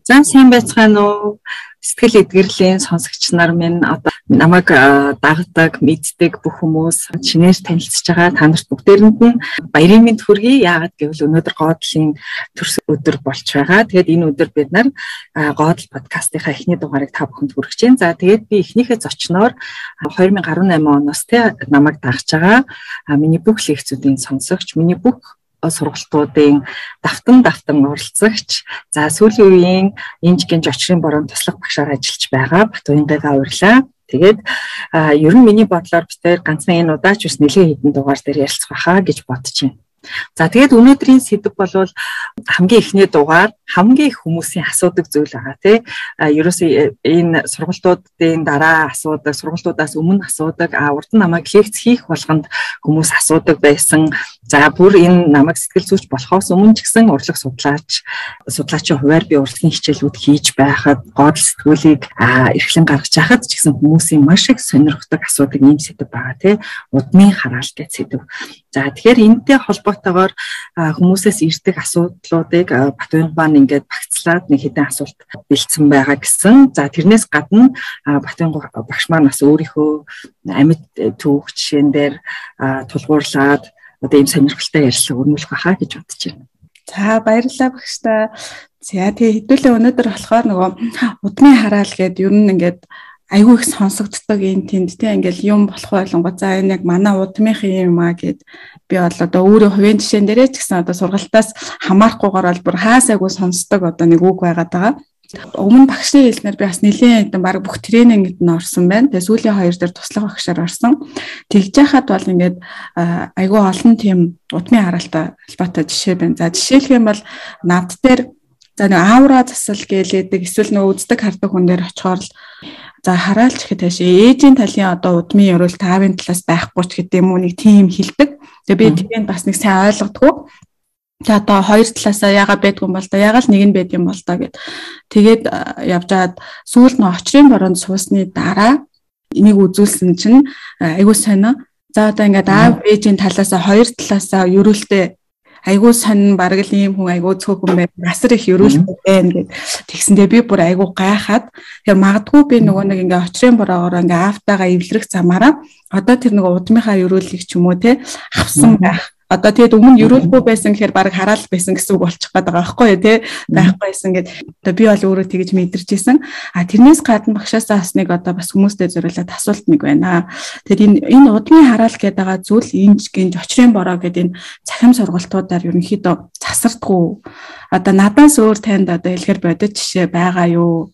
За сайн байцгаана уу? Сэтгэл эдгэрлийн сонсогч нар минь одоо намайг дагдаг, мэддэг бүх хүмүүс чинээр танилцж байгаа. Та нарт бүгдээрэнд нь баярын мэнд хүргэе. Яагаад гэвэл өнөөдөр гоодлын төрс өдөр болж байгаа. Тэгээд энэ өдөр бид нар гоодл подкастынхаа эхний дугаарыг та бүхэнд хүргэж байна. За тэгээд би эхнийхээ зочноор 2018 оноос намайг дагж байгаа. Миний бүх лекцүүдийн сонсогч, миний бүх сургалтуудын давтан оролцогч, за сүүлийн үеийн инженерийн очрын бороонд туслах багшаар ажиллаж байгаа Батуйнгайгаа урьлаа. Тэгээд ер нь миний бодлоор бид тэр ганцхан энэ удаач бас нэлээд хэдэн дугаар дээр ярилцах байхаа гэж бодож байна. За тэгээд өнөөдрийн сэдв бол хамгийн эхний дугаар хамгийн их хүмүүсийн асуудаг зүйл байгаа тий. Ерөөсөө энэ сургалтуудын дараа асуудаг, сургалтуудаас өмнө асуудаг, урд нь намайг лекц хийх болгонд хүмүүс асуудаг байсан. За бүр энэ намайг сэтгэл зүйч болохоос өмнө ч гэсэн урлаг судлаачийн хувьар би урлагийн хичээлүүд хийж байхад гол сэтгүүлийг эрхлэн гаргаж байхад ч гэсэн хүмүүсийн маш их сонирхдаг асуудаг ийм сэдв байгаа тий. Удмын хараал гэх сэдв. За тэгэхээр энэтэй холбоотойгоор хүмүүсээс ирдэг асуудлуудыг Батуйнгаан ингээд багцлаад нэг хэдэн асуулт бэлдсэн байгаа гэсэн. За тэрнээс гадна Батуйнгаа багш маань бас өөрийнхөө амьд түүх жишээн дээр тулгуурлаад одоо ийм сонирхолтой ярилцлага өрнүүлэх байхаа гэж бодож байна. За баярлалаа багштай. За тэгээ хэдүүлээ өнөөдөр болохоор нөгөө удмын хараал гэдэг ер нь ингээд айгүй их сонсогддог энэ тэнд тийм ингээл юм болох байлонгоо за энэ яг манай удмынхын юм аа гэд би бол одоо өөрөө хувийн жишээн дээрээ ч гэсэн одоо сургалтаас хамаарахгүйгээр бол бүр хаасайгүй сонсдог одоо нэг үг байгаад байгаа. Өмнө багшийн хэлснээр би бас нэлийн баг бүх тренингд нь орсон байна. Тэгээ сүүлийн 2 дээр туслах багшаар орсон. Тэгж яхад бол ингээд айгүй олон тийм удмын хараалтай холбоотой жишээ байна. За жишээлх юм бол над дээр за нэг аура засал гэлээдэг эсвэл нөгөө үздэг хардаг хүн дээр очихоор л за хараалч гэхэд тааш ээжийн талын одоо удмын ерөөл таавын талаас байхгүй ч гэдэг юм уу нэг тийм хэлдэг. Тэгээ би тийм бас нэг сайн ойлгодгүй. За одоо хоёр талаасаа яагаад байдгүй юм бол та яагаад нэг нь байд юм бол та гэд. Тэгээд явжгаад сүүлд нь очрын бороонд суусны дараа энийг үзүүлсэн чинь айгүй сонио. За одоо ингээд аав ээжийн талаасаа хоёр талаасаа ерөөлтэй айгүй сонин бараг л ийм хүн айгүй цөөхөн байв. Асар их ерөөлтэй байна гэд. Тэгсэндээ би бүр айгүй гайхаад тэр магадгүй би нөгөө нэг ингээ очрын бороогоор ингээ аавтайгаа эвлэрэх замаараа одоо тэр нөгөө удмынхаа ерөөлийг ч юм уу те авсан байх. Одоо тэгээд өмнө ерөөлгүй байсан гэхээр баг хараал байсан гэсэн үг болчих гээд байгаа байхгүй юу те байхгүй байсан гэд. Одоо би бол өөрөө тэгэж мэдэрч байсан. Тэрнээс гадна багшаасаа бас нэг одоо бас хүмүүстэй зориулаад асуулт нэг байна. Тэгээд энэ удмын хараал гэдэг байгаа зүйл инженерийн очрын бороо гэдэг энэ цахим сургалтуудаар ерөнхийдөө засардгүй. Одоо надаас өөр танд одоо хэлэхэр бодит жишээ байгаа юу?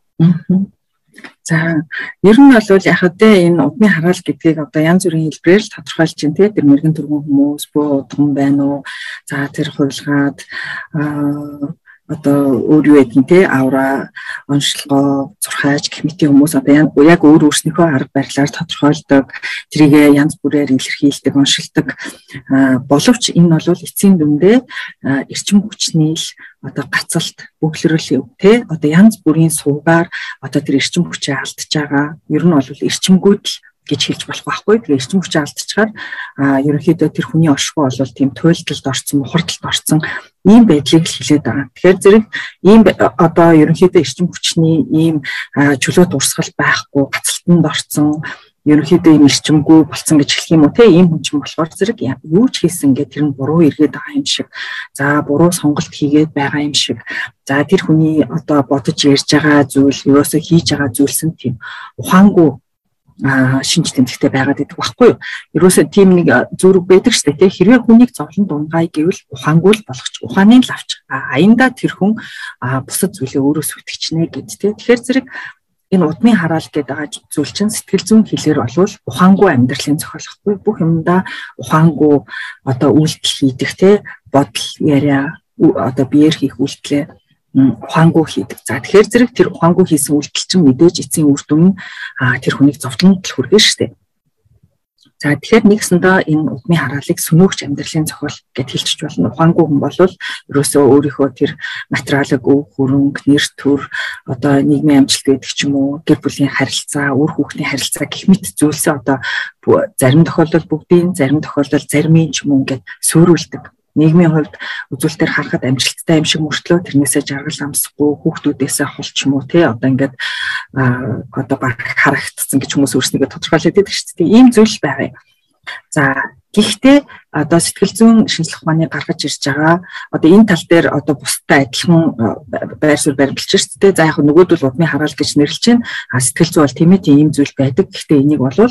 За ер нь бол яг хэвдээ энэ удмын хараал гэдгийг одоо янз бүрийн хэлбэрээр л тодорхойлж байна тий. Тэр мэрэгэн төргөн хүмүүс бөө удган байна уу? За тэр хувилгаад одоо өөр юу гэдгийг тий авра онцлогоо зурхааж гэх мэт хүмүүс одоо яг өөр өөрснийхөө арга барилаар тодорхойлдог тэрийг янз бүрээр илэрхийлдэг оншилдог боловч энэ бол эцсийн дүндээ эрчим хүчний л одоо гацалт бөглөрөл тий одоо янз бүрийн суугаар одоо тэр эрчим хүчээ алдж байгаа ер нь бол эрчимгүйд л гэж хэлж болох байхгүй. Тэгээ эрчим хүчээ алдчихаар ерөнхийдөө тэр хүний оршихуй бол тийм туйлдалд орсон, мухардалд орсон ийм байдлыг хэлээд байгаа. Тэгэхээр зэрэг ийм одоо ерөнхийдөө эрчим хүчний ийм чөлөө дурсгал байхгүй, гацалтанд орсон ерөнхийдөө ийм эрчимгүй болсон гэж хэлэх юм уу те ийм хүн чинь болохоор зэрэг юу ч хийсэн гэдэг тэр нь буруу эргээд байгаа юм шиг. За буруу сонголт хийгээд байгаа юм шиг. За тэр хүний одоо бодож ярьж байгаа зүйл, юусоо хийж байгаа зүйлс нь тийм ухаангүй шинж тэмдэгтэй байгаад байдаг байхгүй юу? Ерөөсөө тийм нэг зүрх байдаг шүү дээ. Хэрвээ хүнийг зовлон дунгай гэвэл ухаангүй л болгоч. Ухааны л авч. Аяндаа тэр хүн бусад зүйлээ өөрөө сүтгэжнэ гэд тэ. Тэгэхээр зэрэг энэ удмын хараал гэдэг зүйл чинь сэтгэл зүйн хэлээр болвол ухаангүй амьдралын зохиолохгүй. Бүх юмдаа ухаангүй одоо үйлдэл хийдэг тэ. Бодол яриа одоо биеэр хийх үйлдэлээ ухаангүй хийдэг. За тэгэхээр зэрэг тэр ухаангүй хийсэн үйлдэл чинь мэдээж эцсийн үр дүн тэр хүнийг зовлонд л хүргэн штэ. За тэгэхээр нэгсэндээ энэ удмын хараалыг сүнөөгч амьдралын зохиол гэж хэлчих болно. Ухаангүй хүн бол ерөөсөө өөрийнхөө тэр материалыг өв хөрөнгө, нэр төр, одоо нийгмийн амжилт гэдэг ч юм уу, гэр бүлийн харилцаа, үр хүүхдийн харилцаа гэх мэт зүйлсээ одоо зарим тохиолдолд бүгдийн, зарим тохиолдолд заримын ч юм уу ингээд суурилдаг. нийгмийн хувьд үзүүлэлтээр харахад амжилттай юм шиг мөртлөө тэрнээсээ жаргал амсахгүй хүүхдүүдээсээ холч юм уу тий одоо ингээд одоо харагдсан гэж хүмүүс өөрснийгөө тодорхойлоод байдаг шүү дээ. Ийм зүйл байгаа юм. За гэхдээ одоо сэтгэл зүйн шинжилгээ ухааны гаргаж ирж байгаа одоо энэ тал дээр одоо бусдад адилхан байр суурь баримталж шүү дээ. За яг нөгөөдөл удмын хараал гэж нэрлэж байна. Сэтгэл зүй бол тийм ийм зүйл байдаг. Гэхдээ энийг болвол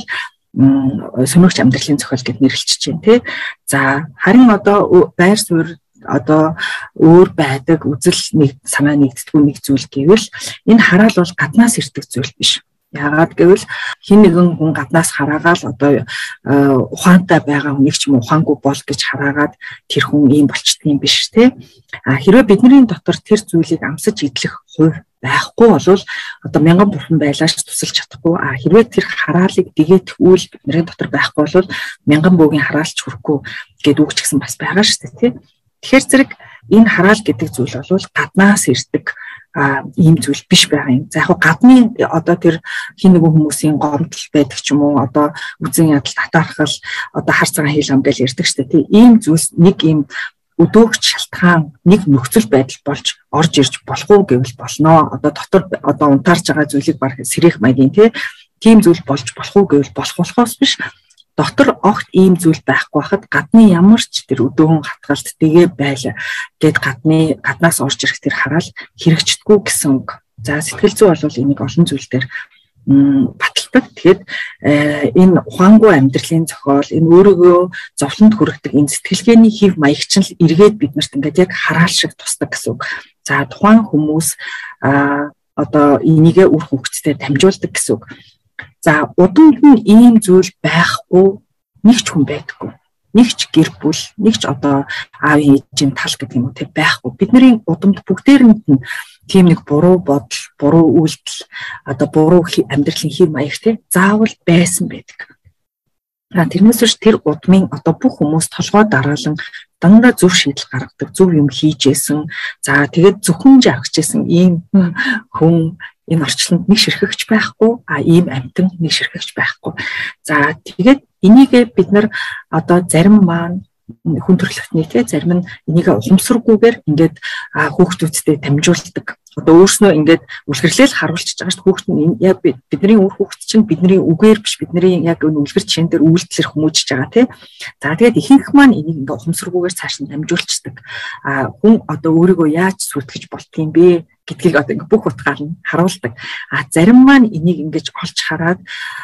сүнөгч амьдралын зохиол гэд нэрлэлж байна тий. За харин одоо байр суурь одоо өөр байдаг үзэл нэг санаа нэгддэггүй нэг зүйл гэвэл энэ хараал бол гаднаас ирдэг зүйл биш. Яагаад гэвэл хин нэгэн хүн гаднаас хараагаал одоо ухаантай байгаа хүнийг ч юм ухаангүй бол гэж хараагаад тэр хүн ийм болчдөг юм биш те. Хэрвээ бидний дотор тэр зүйлийг амсаж идэх хувь байхгүй болвол одоо мянган бурхан байлаач тусалж чадахгүй. Хэрвээ тэр хараалыг дэгээх үйл бидний дотор байхгүй болвол мянган бөөгийн хараалч хүрэхгүй гэд үг ч гэсэн бас байгаа шүү дээ те. Тэгэхээр зэрэг энэ хараал гэдэг зүйл бол гаднаас ирдэг ийм зүйл биш байгаа юм. За яг гадны одоо тэр хин нэгэн хүмүүсийн гомдол байдаг ч юм уу одоо үзэн ядал татаархал одоо хар цагаан хил ам гэж ярьдаг шүү дээ. Ийм зүйлс нэг ийм өдөөгч шалтгаан нэг нөхцөл байдал болж орж ирж болох уу гэвэл болно. Одоо дотор одоо унтаарч байгаа зүйлийг баг сэрэх маягийн тийм зүйл болж болох уу гэвэл болохоос биш. Дотор огт ийм зүйл байхгүй хахад гадны ямар ч тэр өдөөгөн хатгалт тэгээ байла гэд гаднаас орж ирэх тэр хараал хэрэгждэггүй гэсэн үг. За сэтгэл зүй бол энийг олон зүйлээр баталдаг. Тэгэхээр энэ ухаангүй амьдралын зохиол энэ өөрийгөө зовлонд хүргэдэг энэ сэтгэлгээний хэв маягч нь эргээд биднэрт ингээд яг хараал шиг тусдаг гэсэн үг. За тухайн хүмүүс одоо энийгээ үр хөвгтдээ дамжуулдаг гэсэн үг. За удамд нь ийм зүйл байхгүй нэг ч хүн байдаггүй. Нэг ч гэр бүл, нэг ч одоо аавын ээжийн тал гэдэг юм уу те байхгүй. Бидний удамд бүгдээрэнд нь тийм нэг буруу бодол, буруу үйлдэл, одоо буруу амьдралын хэв маяг те заавал байсан байдаг. Тэрнээс биш тэр удмын одоо бүх хүмүүс толгой дараалан дандаа зөв шийдэл гаргадаг, зөв юм хийжсэн. За тэгээд зөвхөн авчижсэн ийм хүн энэ орчлонд нэг ширхэгч байхгүй, ийм амьтан нэг ширхэгч байхгүй. За тэгээд энийгээ бид нар одоо зарим маань хүн төрөлхтний зарим нь энийг ухамсаргүйгээр ингээд хүүхдүүдтэй дамжуулдаг. Одоо өөрснөө ингээд үлгэрлэл харуулчихж байгаа шүү дээ. Хүүхд нь яг бидний үр хүүхд чинь бидний үгээр биш бидний яг энэ үлгэр жишээн дээр үйлдэлэр хүмүүжиж байгаа тийм. За тэгээд ихэнх маань энийг ингээд ухамсаргүйгээр цааш нь дамжуулчихдаг. Хүн одоо өөрийгөө яаж сүртгэж болтгийм бэ гэдгийг одоо ингээд бүх утгаар нь харуулдаг. Зарим маань энийг ингээд олж хараад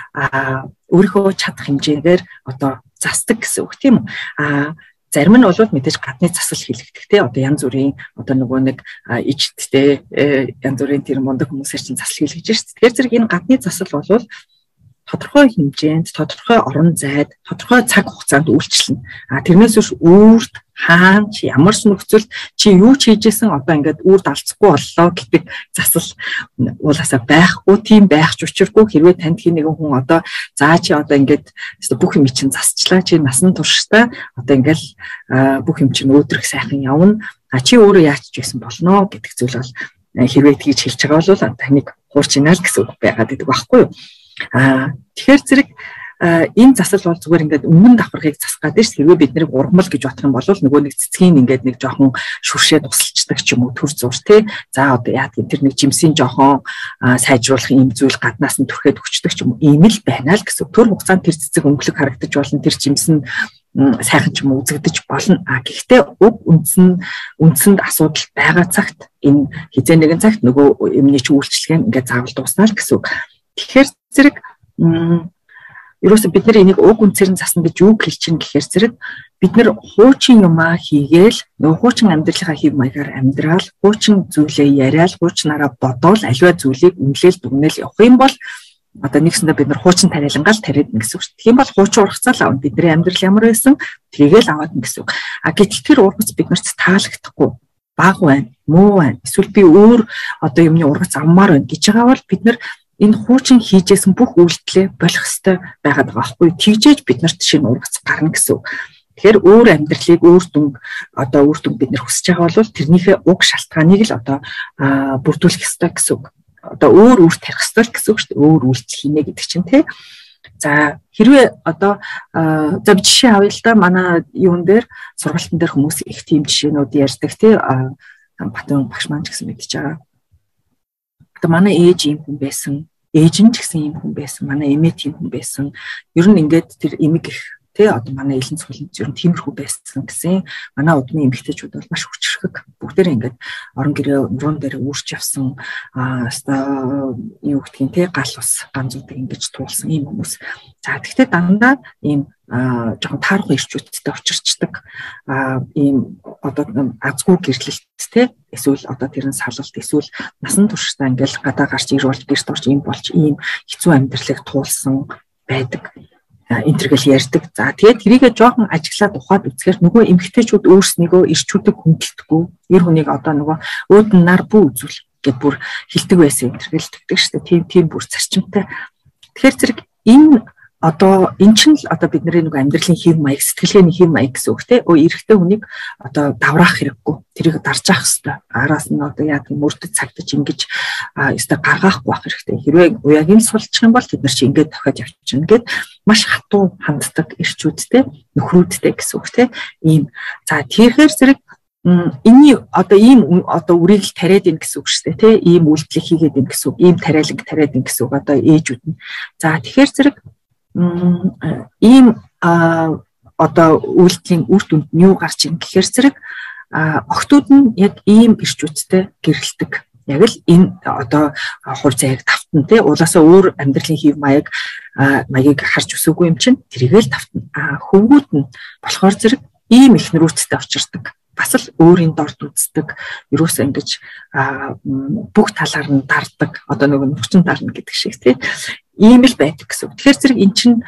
өөрийнхөө чадах хэмжээгээр одоо засдаг гэсэн үг тийм үү. Зарим нь бол мэдээж гадны засал хийлэгдэх те одоо янз бүрийн одоо нөгөө нэг ижттэй янз бүрийн тэр мундаг хүмүүсээр чинь засал хийлгэж шүү дээ. Тэгэхээр зэрэг энэ гадны засал бол тодорхой хэмжээнд, тодорхой орон зайд, тодорхой цаг хугацаанд үйлчлэнэ. Тэрнээс биш үрд хаана чи ямар ч нөхцөлд чи юу ч хийжсэн одоо ингээд үрд алдахгүй боллоо гэдэг засал уулаасаа байхгүй, тийм байх ч учиргүй. Хэрвээ танд хин нэгэн хүн одоо за чи одоо ингээд бүх юм чинь засчлаа, чи насан туршдаа одоо ингээд бүх юм чинь өөдрөх сайхан явна. Чи өөрөө яач ч гэсэн болно гэдэг зүйл бол хэрвээ тгийж хэлж байгаа бол таныг хуурчинаа л гэсэн үг байгаад идэг байхгүй юу? Тэгэхээр зэрэг энэ засал бол зүгээр ингээд өмнө давхархыг засах гэдэг чинь хэрвээ бид нэр ургамал гэж бодох юм бол нөгөө нэг цэцгийн ингээд нэг жоохон шүршээ тусалчдаг ч юм уу төр зур тий. За одоо яа гэвэл тэр нэг жимсийн жоохон сайжруулах юм зүйл гаднаас нь түрхээд өгчдөг ч юм уу ийм л байна л гэсэн. Төр хугацаанд тэр цэцэг өнгөлөг харагдаж болно, тэр жимс нь сайхан ч юм уу үзэгдэж болно. Гэхдээ уг үндсэнд асуудал байгаа цагт энэ хизээ нэгэн цагт нөгөө юмний ч үйлчлэг нь ингээд заавал дуусна л гэсэн. Тэгэхээр зэрэг ерөөсө бид нар энийг уг үнцээр нь засна гэж юу хэлж чинь гэхээр зэрэг бид нар хуучин юмаа хийгээл нөгөө хуучин амьдралынхаа хэв маягаар амьдрал хуучин зүйлээ яриад хуучнараа бодоол аливаа зүйлийг үнэлэл дүгнэл явах юм бол одоо нэгсэндээ бид нар хуучин тариалангаал тариад нэг гэсэн үг шүү. Тийм бол хуучин ургацаал авна. Бидний амьдрал ямар байсан тэргээл аваад нэг гэсэн үг. Гэтэл тэр ургац биднэрт таалагдахгүй бага байна, муу байна. Эсвэл би өөр одоо юмны ургац авмаар байна гэж байгаа бол бид нар энэ хуучин хийжсэн бүх үйлдэлээ болох ёстой байгаад байгаа байхгүй. Тэгжээж бид нарт шинэ ургац гарна гэсэн үг. Тэгэхээр өөр амьдралыг үр дүн бид нар хүсэж байгаа бол тэрнийхээ уг шалтгааныг л одоо бүрдүүлэх ёстой гэсэн үг. Одоо өөр тарих ёстой гэсэн үг шүү дээ. Өөр үйлдэл хийнэ гэдэг чинь тий. За хэрвээ одоо за жишээ авъя л да, манай юун дээр сургалтын дээр хүмүүс их тийм жишээнүүд ярьдаг тий, Батбаян багш маань ч гэсэн мэдчихэж байгаа. Одоо манай ээж ийм хүн байсан, ээж нь ч гэсэн ийм хүн байсан, манай эмээ тийм хүн байсан. Ер нь ингээд тэр эмэг их тий, одоо манай элен цуглын ер нь тиймэрхүү байсан гэсэн. Манай удмын эмэгтэйчүүд бол маш хүчрхэг. Бүгдээрээ ингээд орон гэрээ руу дээр үүрч явсан. Одоо юу гэдгийг тий, гал ус ганцуудыг ингэж туулсан ийм хүмүүс. За тэгвэл дандаа ийм жоохон таарах ирчүүдтэй учирчдаг. Ийм одоо азгүй гэрлэлттэй, эсвэл одоо тэр нь салалт, эсвэл насан туршдаа ингээл гадаа гарч ирүүлж гэрт орж ийм болж ийм хэцүү амьдралыг туулсан байдаг. Интергэл ярьдаг. За тэгээд тэрийгээ жоохон ажиглаад ухаад үзэхээр нөгөө эмэгтэйчүүд өөрснийгөө ирчүүдийг хүндэлдэггүй. Эр хүнийг одоо нөгөө өөдөн нар бүү үзүүл гэд бүр хилдэг байсан интергэл тэгдэг шүү дээ. Тийм бүр зарчимтай. Тэгэхээр зэрэг энэ одоо эн чинь л одоо бидний нэг амьдралын хэв маяг, сэтгэлгээний хэв маяг гэсэн үг тийм. Эрэгтэй хүнийг одоо давраах хэрэггүй. Тэрийг дарж авах хэрэгтэй. Араас нь одоо яг мөрдөж цагдаж ингэж өстой гаргаахгүй байх хэрэгтэй. Хэрвээ уягийн сулчих юм бол тэд нар чи ингэж дахиад явчихна гэд маш хатуу ханддаг ирчүүдтэй, нөхрүүдтэй гэсэн үг тийм. Ийм. За тэрхээр зэрэг энэний одоо ийм одоо үрийг л тариад ийн гэсэн үг шүү дээ тийм. Ийм үйлдэл хийгээд ийн гэсэн үг. Ийм тариалан тариад ийн гэсэн үг одоо ээжүүд нь. За тэгэхээр зэрэг ийм одоо үйлдэлийн үр дүнд нь юу гарч ийн гэхээр зэрэг охтууд нь яг ийм ирчүүдтэй гэрэлдэг. Яг л энэ одоо хувь заяаг давтна тий, улаасаа өөр амьдралын хэв маягийг харж өсөөгүй юм чинь тэрийгэл давтна. Хөвгүүд нь болохоор зэрэг ийм эхнэрүүцтэй очирдаг. Бас л өөрийн дорд үздэг. Юусаа ингэж бүх талаар нь дарддаг. Одоо нөгөө нөхцөн дарна гэдэг шиг тий. Ийм л байдаг гэсэн. Тэгэхээр зэрэг эн чинь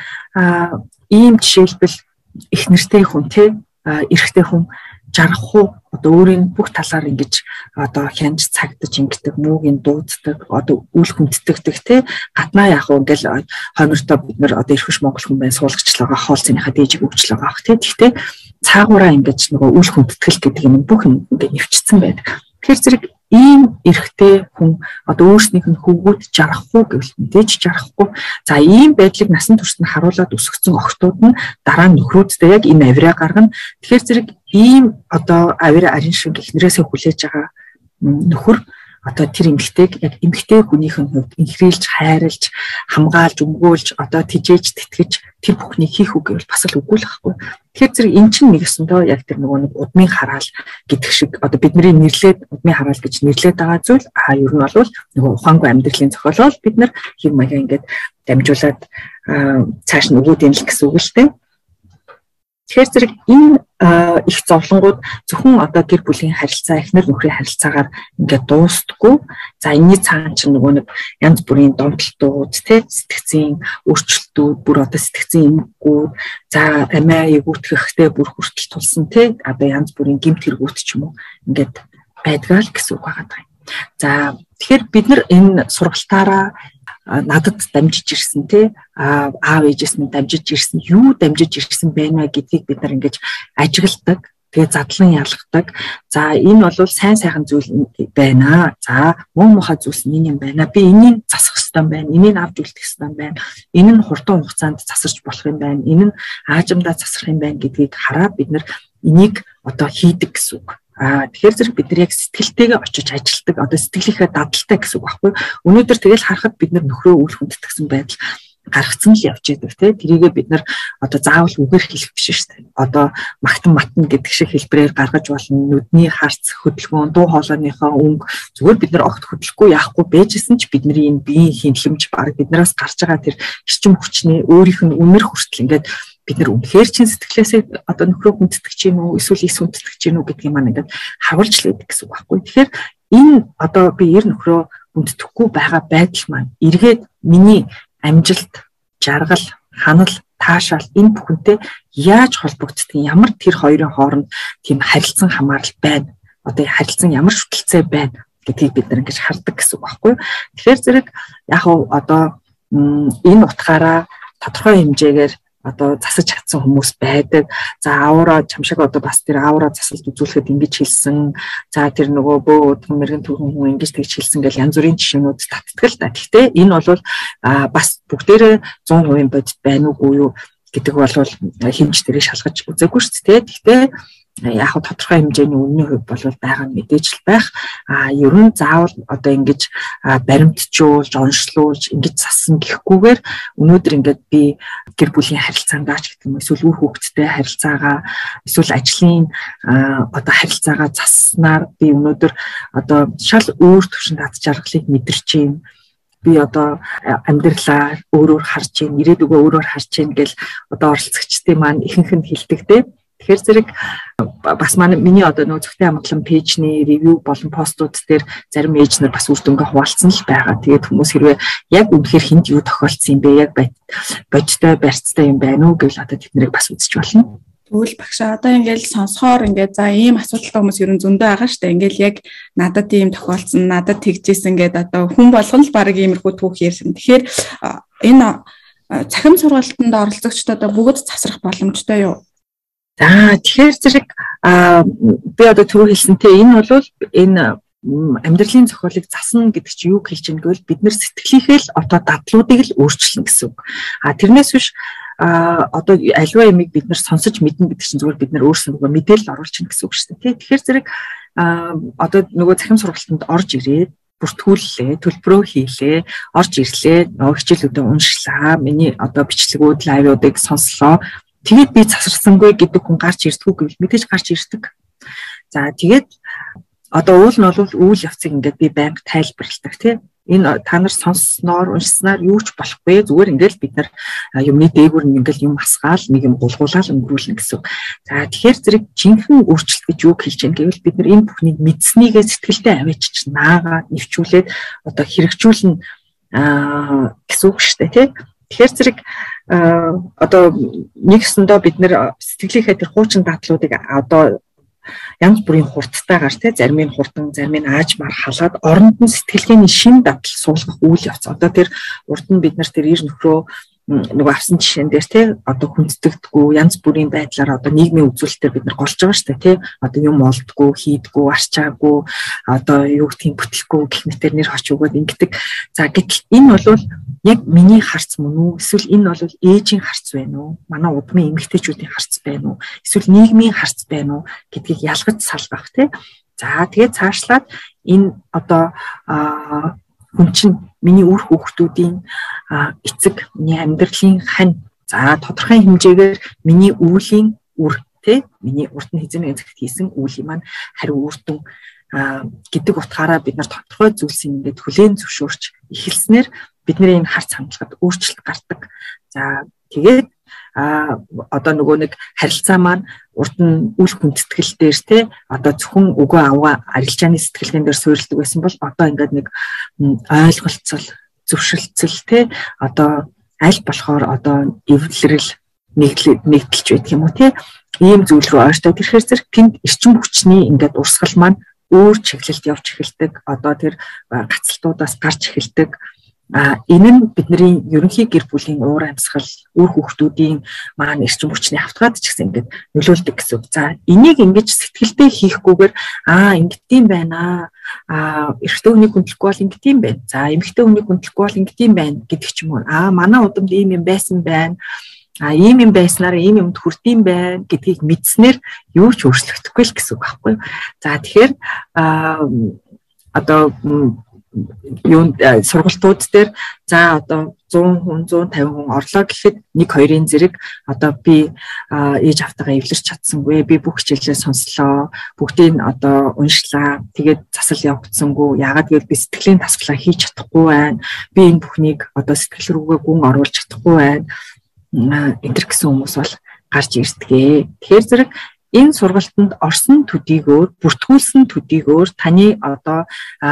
ийм жишээлбэл эхнэртэй хүн тий, эрэгтэй хүн жаргах уу, одоо өөрийн бүх талаар ингэж одоо хянж цагдаж ингэдэг, муугийн дууддаг, одоо үл хүнддэгдэг тий. Гаднаа яах вэ ингээл хоймортой бид нар одоо эрхэш монгол хүн байна, суулгачлаагаа хоолцсныхаа дээжиг өгчлөгаа авах тий. Гэхдээ цаагаараа ингэж нөгөө үл хүндэтгэл гэдэг юм бүх юм ингээд нэвчсэн байдаг. Тэгэхээр зэрэг ийм эрэгтэй хүн одоо өөрснийх нь хөвгүүд жаргахгүй гэвэл мэдээж жаргахгүй. За ийм байдлыг насан туршид нь харуулад өсгсөн охтууд нь дараа нь нөхрүүдтэй яг энэ авираа гаргана. Тэгэхээр зэрэг ийм одоо авираа арин шиг эхнэрээсээ хүлээж байгаа нөхөр одоо тэр эмэгтэйг яг эмэгтэй хүнийх нь хувьд инхрийлж, хайрлж, хамгаалж, өмгөөлж, одоо тижээж, тэтгэж тэр бүхнийг хийх үг гэвэл бас л үгүй л байхгүй. Тэгэхээр зэрэг эн чинь нэг өсөндөө яг тэр нөгөө нэг удмын хараал гэдэг шиг одоо бидний нэрлээд удмын хараал гэж нэрлээд байгаа зүйл ер нь бол нөгөө ухаангүй амьдралын зохиолол бид нар хэв маяга ингээд дамжуулаад цааш нь өгөөд юм л гэсэн үг л дээ. Тэгэхээр зэрэг энэ их зовлонгууд зөвхөн одоо гэр бүлийн харилцаа, эхнэр нөхрийн харилцаагаар ингээд дуустдаггүй. За энэний цаана ч нөгөө нэг янз бүрийн домтолтууд, тий, сэтгцийн өөрчлөлтүүд, бүр одоо сэтгцийн эмгэгүүд, за амиа эвгүүтгэхтэй бүр хүртэл тулсан, тий, одоо янз бүрийн гэмт хэрэгүүд ч юм уу ингээд байдгаа л гэсэн үг байгаа юм. За тэгэхээр бид нар энэ сургалтаараа надад дамжиж ирсэн тий, аав ээжээс нь дамжиж ирсэн, юу дамжиж ирсэн байна гэдгийг бид нар ингэж ажигладаг, тэгээ задлан ялгадаг. За энэ бол сайн сайхан зүйл байна. За муу муухай зүйлс нь юм байна. Би энийг засах ёстой байна. Энийг авч үлдэх ёстой байна. Энэ нь хурдан хугацаанд засарч болох юм байна. Энэ нь аажимдаа засах юм байна гэдгийг хараад бид нар энийг одоо хийдэг гэсэн үг. Тэгэхээр зэрэг бид нар яг сэтгэлтэйгээ очиж ажилтдаг, одоо сэтгэлийнхээ дадалтай гэсэн үг байхгүй. Өнөөдөр тэгэл харахад бид нар нөхрөө үл хүндэтгсэн байдал гаргацсан л явж байдаг тий. Тэрийгээ бид нар одоо заавал үгээр хэлэх биш шүү дээ. Одоо магтан матна гэдэг шиг хэлбэрээр гаргаж болно. Нүдний харц, хөдөлгөөн, дуу хоолойныхоо өнгө зүгээр бид нар огт хөдлөхгүй яахгүй байжсэн ч бидний энэ биеийн хинлэмж баг биднээс гарч байгаа тэр эрчим хүчний өөрийнх нь үнэр хүртэл ингээд бид нар үнэхээр чин сэтгэлээсээ одоо нөхрөө хүндэтгэж гин үү, эсвэл эс хүндэтгэж гин үү гэдгийг маань ингээд харуулж л байдаг гэсэн үг байхгүй. Тэгэхээр энэ одоо би эр нөхрөө хүндэтгэхгүй байгаа байдал маань эргээд миний амжилт, жаргал, ханал, таашаал энэ бүхэнтэй яаж холбогддгийг, ямар тэр хоёрын хооронд тийм харилцан хамаарал байна. Одоо харилцан ямар шүтэлцээ байна гэдгийг бид нар ингэж хардаг гэсэн үг байхгүй. Тэгэхээр зэрэг яг одоо энэ утгаараа тодорхой хэмжээгээр одоо засаж чадсан хүмүүс байдаг. За аваараа чамшиг одоо бас тэр аваараа засалт үзүүлэхэд ингэж хэлсэн. За тэр нөгөө бөө мэрэгэн төрхөн хүн ингэж тэгж хэлсэн гэл янз бүрийн жишээнүүд татдаг л да. Гэхдээ энэ бол бас бүгдээрээ 100% бодит байна уугүй юу гэдэг бол хэмж тэрийг шалгаж үзээгүй шүү дээ. Гэхдээ яг тодорхой хэмжээний үнийн хувь бол байгаа нь мэдээж л байх. Ер нь заавал одоо ингэж баримтжуулж, онцлуулж, ингэж зассан гэхгүйгээр өнөөдөр ингээд би гэр бүлийн харилцаандаа ч гэдэг юм эсвэл үр хүүхэдтэй харилцаагаа эсвэл ажлын одоо харилцаагаа засснаар би өнөөдөр одоо шал өөр төвшөнд ад жаргалыг мэдэрч юм. Би одоо амьдралаа өөрөөр харж байна, ирээдүгөө өөрөөр харж байна гэл одоо оролцогчдын маань ихэнх нь хэлдэг дээ. Тэгэхээр зэрэг бас миний одоо нөгөө зөвхөн амглан пэйжний ревю болон постууд дээр зарим ээж нар бас үр дүнгээ хуваалцсан л байгаа. Тэгээд хүмүүс хэрвээ яг үнэхээр хүнд юу тохиолдсон юм бэ? Яг бодтой барьцтай юм байна уу гэвэл одоо тэднийг бас үзэж болно. Тэгвэл багшаа одоо ингээл сонсохоор ингээд за ийм асуудалтай хүмүүс ерөн зөндөө байгаа штэ. Ингээл яг надад ийм тохиолдсон, надад тэгжсэн гэдэг одоо хүн болгон л баг иймэрхүү түүх ярьсан. Тэгэхээр энэ цахим сургалтанд оролцогчдод бүгд засрах боломжтой юу? За тэгэхээр зэрэг би одоо түрүү хэлсэнтэй энэ бол энэ амьдралын зохиолыг засна гэдэг чинь юу хэлж байгаа гэвэл бид нар сэтгэлийнхээ л одоо дадлуудыг л өөрчилнө гэсэн үг. Тэрнээс биш одоо аливаа ямиг бид нар сонсож мэднэ гэдэг чинь зүгээр бид нар өөрсдөө мэдээлэл оруулж чинь гэсэн үг шүү дээ. Тэгэхээр зэрэг одоо нөгөө цахим сургалтанд орж ирээд бүртгүүллээ, төлбөрөө хийлээ, орж ирлээ, нөгөө хичээлүүдээ уншлаа, миний одоо бичлэгүүд, лайвуудыг сонслоо. Тэгээд би засарсангүй гэдэг хүн гарч ирдэггүй гэвэл мэдээж гарч ирдэг. За тэгээд одоо уул нь бол үйл явцыг ингээд би байнга тайлбарладаг тий. Энэ та нар сонссноор, уншснаар юу ч болохгүй. Зүгээр ингээд бид нар юмны дээгүүр нь ингээд юм асгаал, нэг юм гулгуулаад өнгөрүүлнэ гэсэн. За тэгэхээр зэрэг жинхэнэ өөрчлөлт гэж юу хэлж байгаа гэвэл бид нар энэ бүхнийг мэдснийгээ сэтгэлдээ авчиж наагаа нэвчүүлээд одоо хэрэгжүүлнэ гэсэн үг шүү дээ тий. Тэгэхээр зэрэг одоо нэгсэндээ бид нэр сэтгэлийнхээ тэр хуучин дадлуудыг одоо янз бүрийн хурдтайгаар тий зарим нь хурдан, зарим нь аажмаар халаад оронд нь сэтгэлгээний шин дадал суулгах үйл явц. Одоо тэр урд нь бид нар тэр ир нөхрөө нөгөө авсан жишээн дээр тий одоо хүнддэгдэггүй янз бүрийн байдлаар одоо нийгмийн үзүүлэлтээр бид нар голж байгаа шүү дээ тий одоо юм олдгоо хийдгүү арчаагүй одоо юу гэдгийг бүтлэхгүй гэх мэтэр нэр хоч өгөөд ингэдэг. За гэтэл энэ бол яг миний харц мөн үү эсвэл энэ бол ээжийн харц байна уу манай удмын эмэгтэйчүүдийн харц байна уу эсвэл нийгмийн харц байна уу гэдгийг ялгаж салгах тий. За тэгээд цаашлаад энэ одоо хүн чинь миний үр хүүхдүүдийн эцэг, миний амьдралын хань. За тодорхой хэмжээгээр миний үүлийн үр тий миний урд нь хэзээ нэгэн цагт хийсэн үүлийн маань хариу үр дүн гэдэг утгаараа бид нар тодорхой зүйлсийн ингээд хүлээн зөвшөөрч эхэлснээр бидний энэ харц хандлагад өөрчлөлт гардаг. За тэгээд одоо нөгөө нэг харилцаа маань урд нь үл хүндэтгэл дээр те одоо зөвхөн өгөө аваа арилжааны сэтгэлгэн дээр суурилдаг байсан бол одоо ингээд нэг ойлголцол зөвшөлтсөл те одоо аль болохоор одоо эвлэрэл нэгдэлж байдаг юм уу те ийм зүйл рүү ойртой тэрхээр зэрэг тэнд эрчим хүчний ингээд урсгал маань өөр чиглэлд явж эхэлдэг одоо тэр гацалтуудаас гарч эхэлдэг. Энэ нь бидний ерөнхий гэр бүлийн уур амьсгал, үр хүүхдүүдийн маань эрчим хүчний автгаад ч гэсэн ингээд нөлөөлдөг гэсэн үг. За энийг ингэж сэтгэлдээ хийхгүйгээр ингэдэм байна. Эрэгтэй хүний хүндлэхгүй бол ингэдэм байна. За эмэгтэй хүний хүндлэхгүй бол ингэдэм байна гэдэг ч юм уу. Манай удамд ийм юм байсан байна. Ийм юм байснаар ийм юмд хүрдэм байна гэдгийг мэдснээр юу ч өөрчлөгдөхгүй л гэсэн үг байхгүй. За тэгэхээр одоо юу сургалтууд дээр за одоо 100 хүн 150 хүн орлоо гэхэд 1-2-ын зэрэг одоо би ээж автайгаа эвлэрч чадсангүй би бүх хичээлээ сонслоо бүгдийг одоо уншлаа тэгээд засал явагдсангүй яагаад гэвэл би сэтгэлийн тасгалаа хийж чадахгүй байна би энэ бүхнийг одоо сэтгэл рүүгээ гүн оруулж чадахгүй байна энэ гэсэн хүмүүс бол гарч ирдгээ. Тэгэхээр зэрэг энэ сургалтанд орсон төдийгөөр бүртгүүлсэн төдийгөөр таны одоо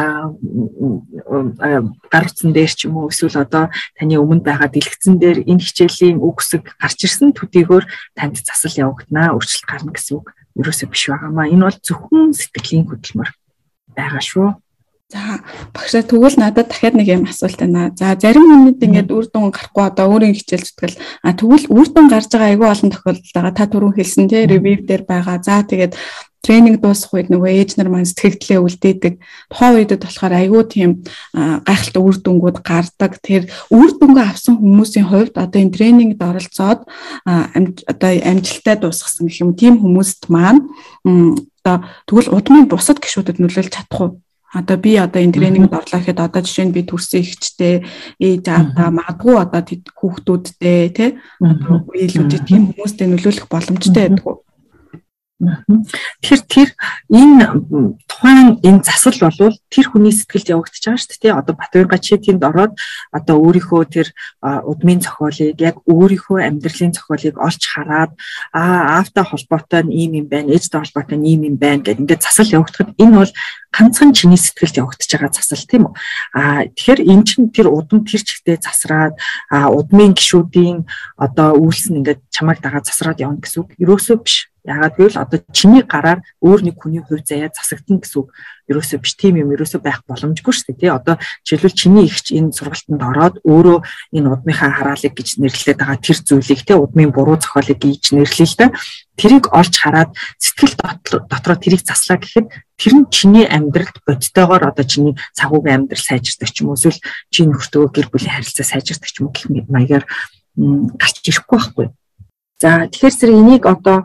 гар утсан дээр ч юм уу эсвэл одоо таны өмнө байгаа дэлгэцэн дээр энэ хичээлийн үгсэг гарч ирсэн төдийгөөр танд засал явагдана өөрчлөлт гарна гэсэн үг ерөөсөө биш байгаамаа. Энэ бол зөвхөн сэтгэлийн хөдөлмөр байгаа шүү. За багшаа тэгвэл надад дахиад нэг юм асуулт байна. За зарим хүнийд ингээд үр дүн гарахгүй одоо өөрийн хичээл зүтгэл тэгвэл үр дүн гарч байгаа айгүй олон тохиолдол байгаа. Та түрүүн хэлсэн тий ревью дээр байгаа. За тэгээд тренинг дуусах үед нөгөө ээж нар маань сэтгэгдлээ үлдээдэг. Тухайн үедэд болохоор айгүй тийм гайхалтай үр дүнгууд гардаг. Тэр үр дүнгээ авсан хүмүүсийн хувьд одоо энэ тренингд оролцоод одоо амжилттай дуусгасан гэх юм тийм хүмүүст маань одоо тэгвэл удмын бусад гишүүдэд нөлөөлж чадах уу? Одоо би одоо энэ тренингд орлоо гэхэд одоо жишээ нь би төрсөн ихчтэй ээж аавдаа магадгүй одоо хүүхдүүдтэй тий одоо үеэлүүдэд тийм хүмүүстэй нөлөөлөх боломжтой байдаг уу? Тэгэхээр тэр энэ тухайн энэ засал болвол тэр хүний сэтгэлд явагдаж байгаа шүү дээ. Одоо Батбаяр чи тэнд ороод одоо өөрийнхөө тэр удмын зохиолыг яг өөрийнхөө амьдралын зохиолыг олж хараад аавтай холбоотой нь ийм юм байна, ээжтэй холбоотой нь ийм юм байна гэдэг ингээд засал явагдахад энэ бол ганцхан чиний сэтгэлд явагдаж байгаа засал тийм үү? Тэгэхээр эн чинь тэр удам тэр чигтээ засраад удмын гишүүдийн одоо үйлс нь ингээд чамайг дагаад засраад явна гэсэн үг ерөөсөө биш. Яагаад гэвэл одоо чиний гараар өөр нэг хүний хувь заяа засагдана гэсэн үг ерөөсөө биш. Тийм юм ерөөсөө байх боломжгүй шүү дээ. Тий одоо жишээлбэл чиний ихч энэ сургалтанд ороод өөрөө энэ удмынхаа хараалыг гэж нэрлээд байгаа тэр зүйлийг тий удмын буруу зохиолыг гэж нэрлэе л да. Тэрийг олж хараад сэтгэл дотроо тэрийг заслаа гэхэд тэр нь чиний амьдралд бодтойгоор одоо чиний цагуугийн амьдрал сайжирдаг ч юм уу эсвэл чиний нөхөртөө гэр бүлийн харилцаа сайжирдаг ч юм уу гэх маягаар гарч ирэхгүй байхгүй. За тэгэхээр зэрэг энийг одоо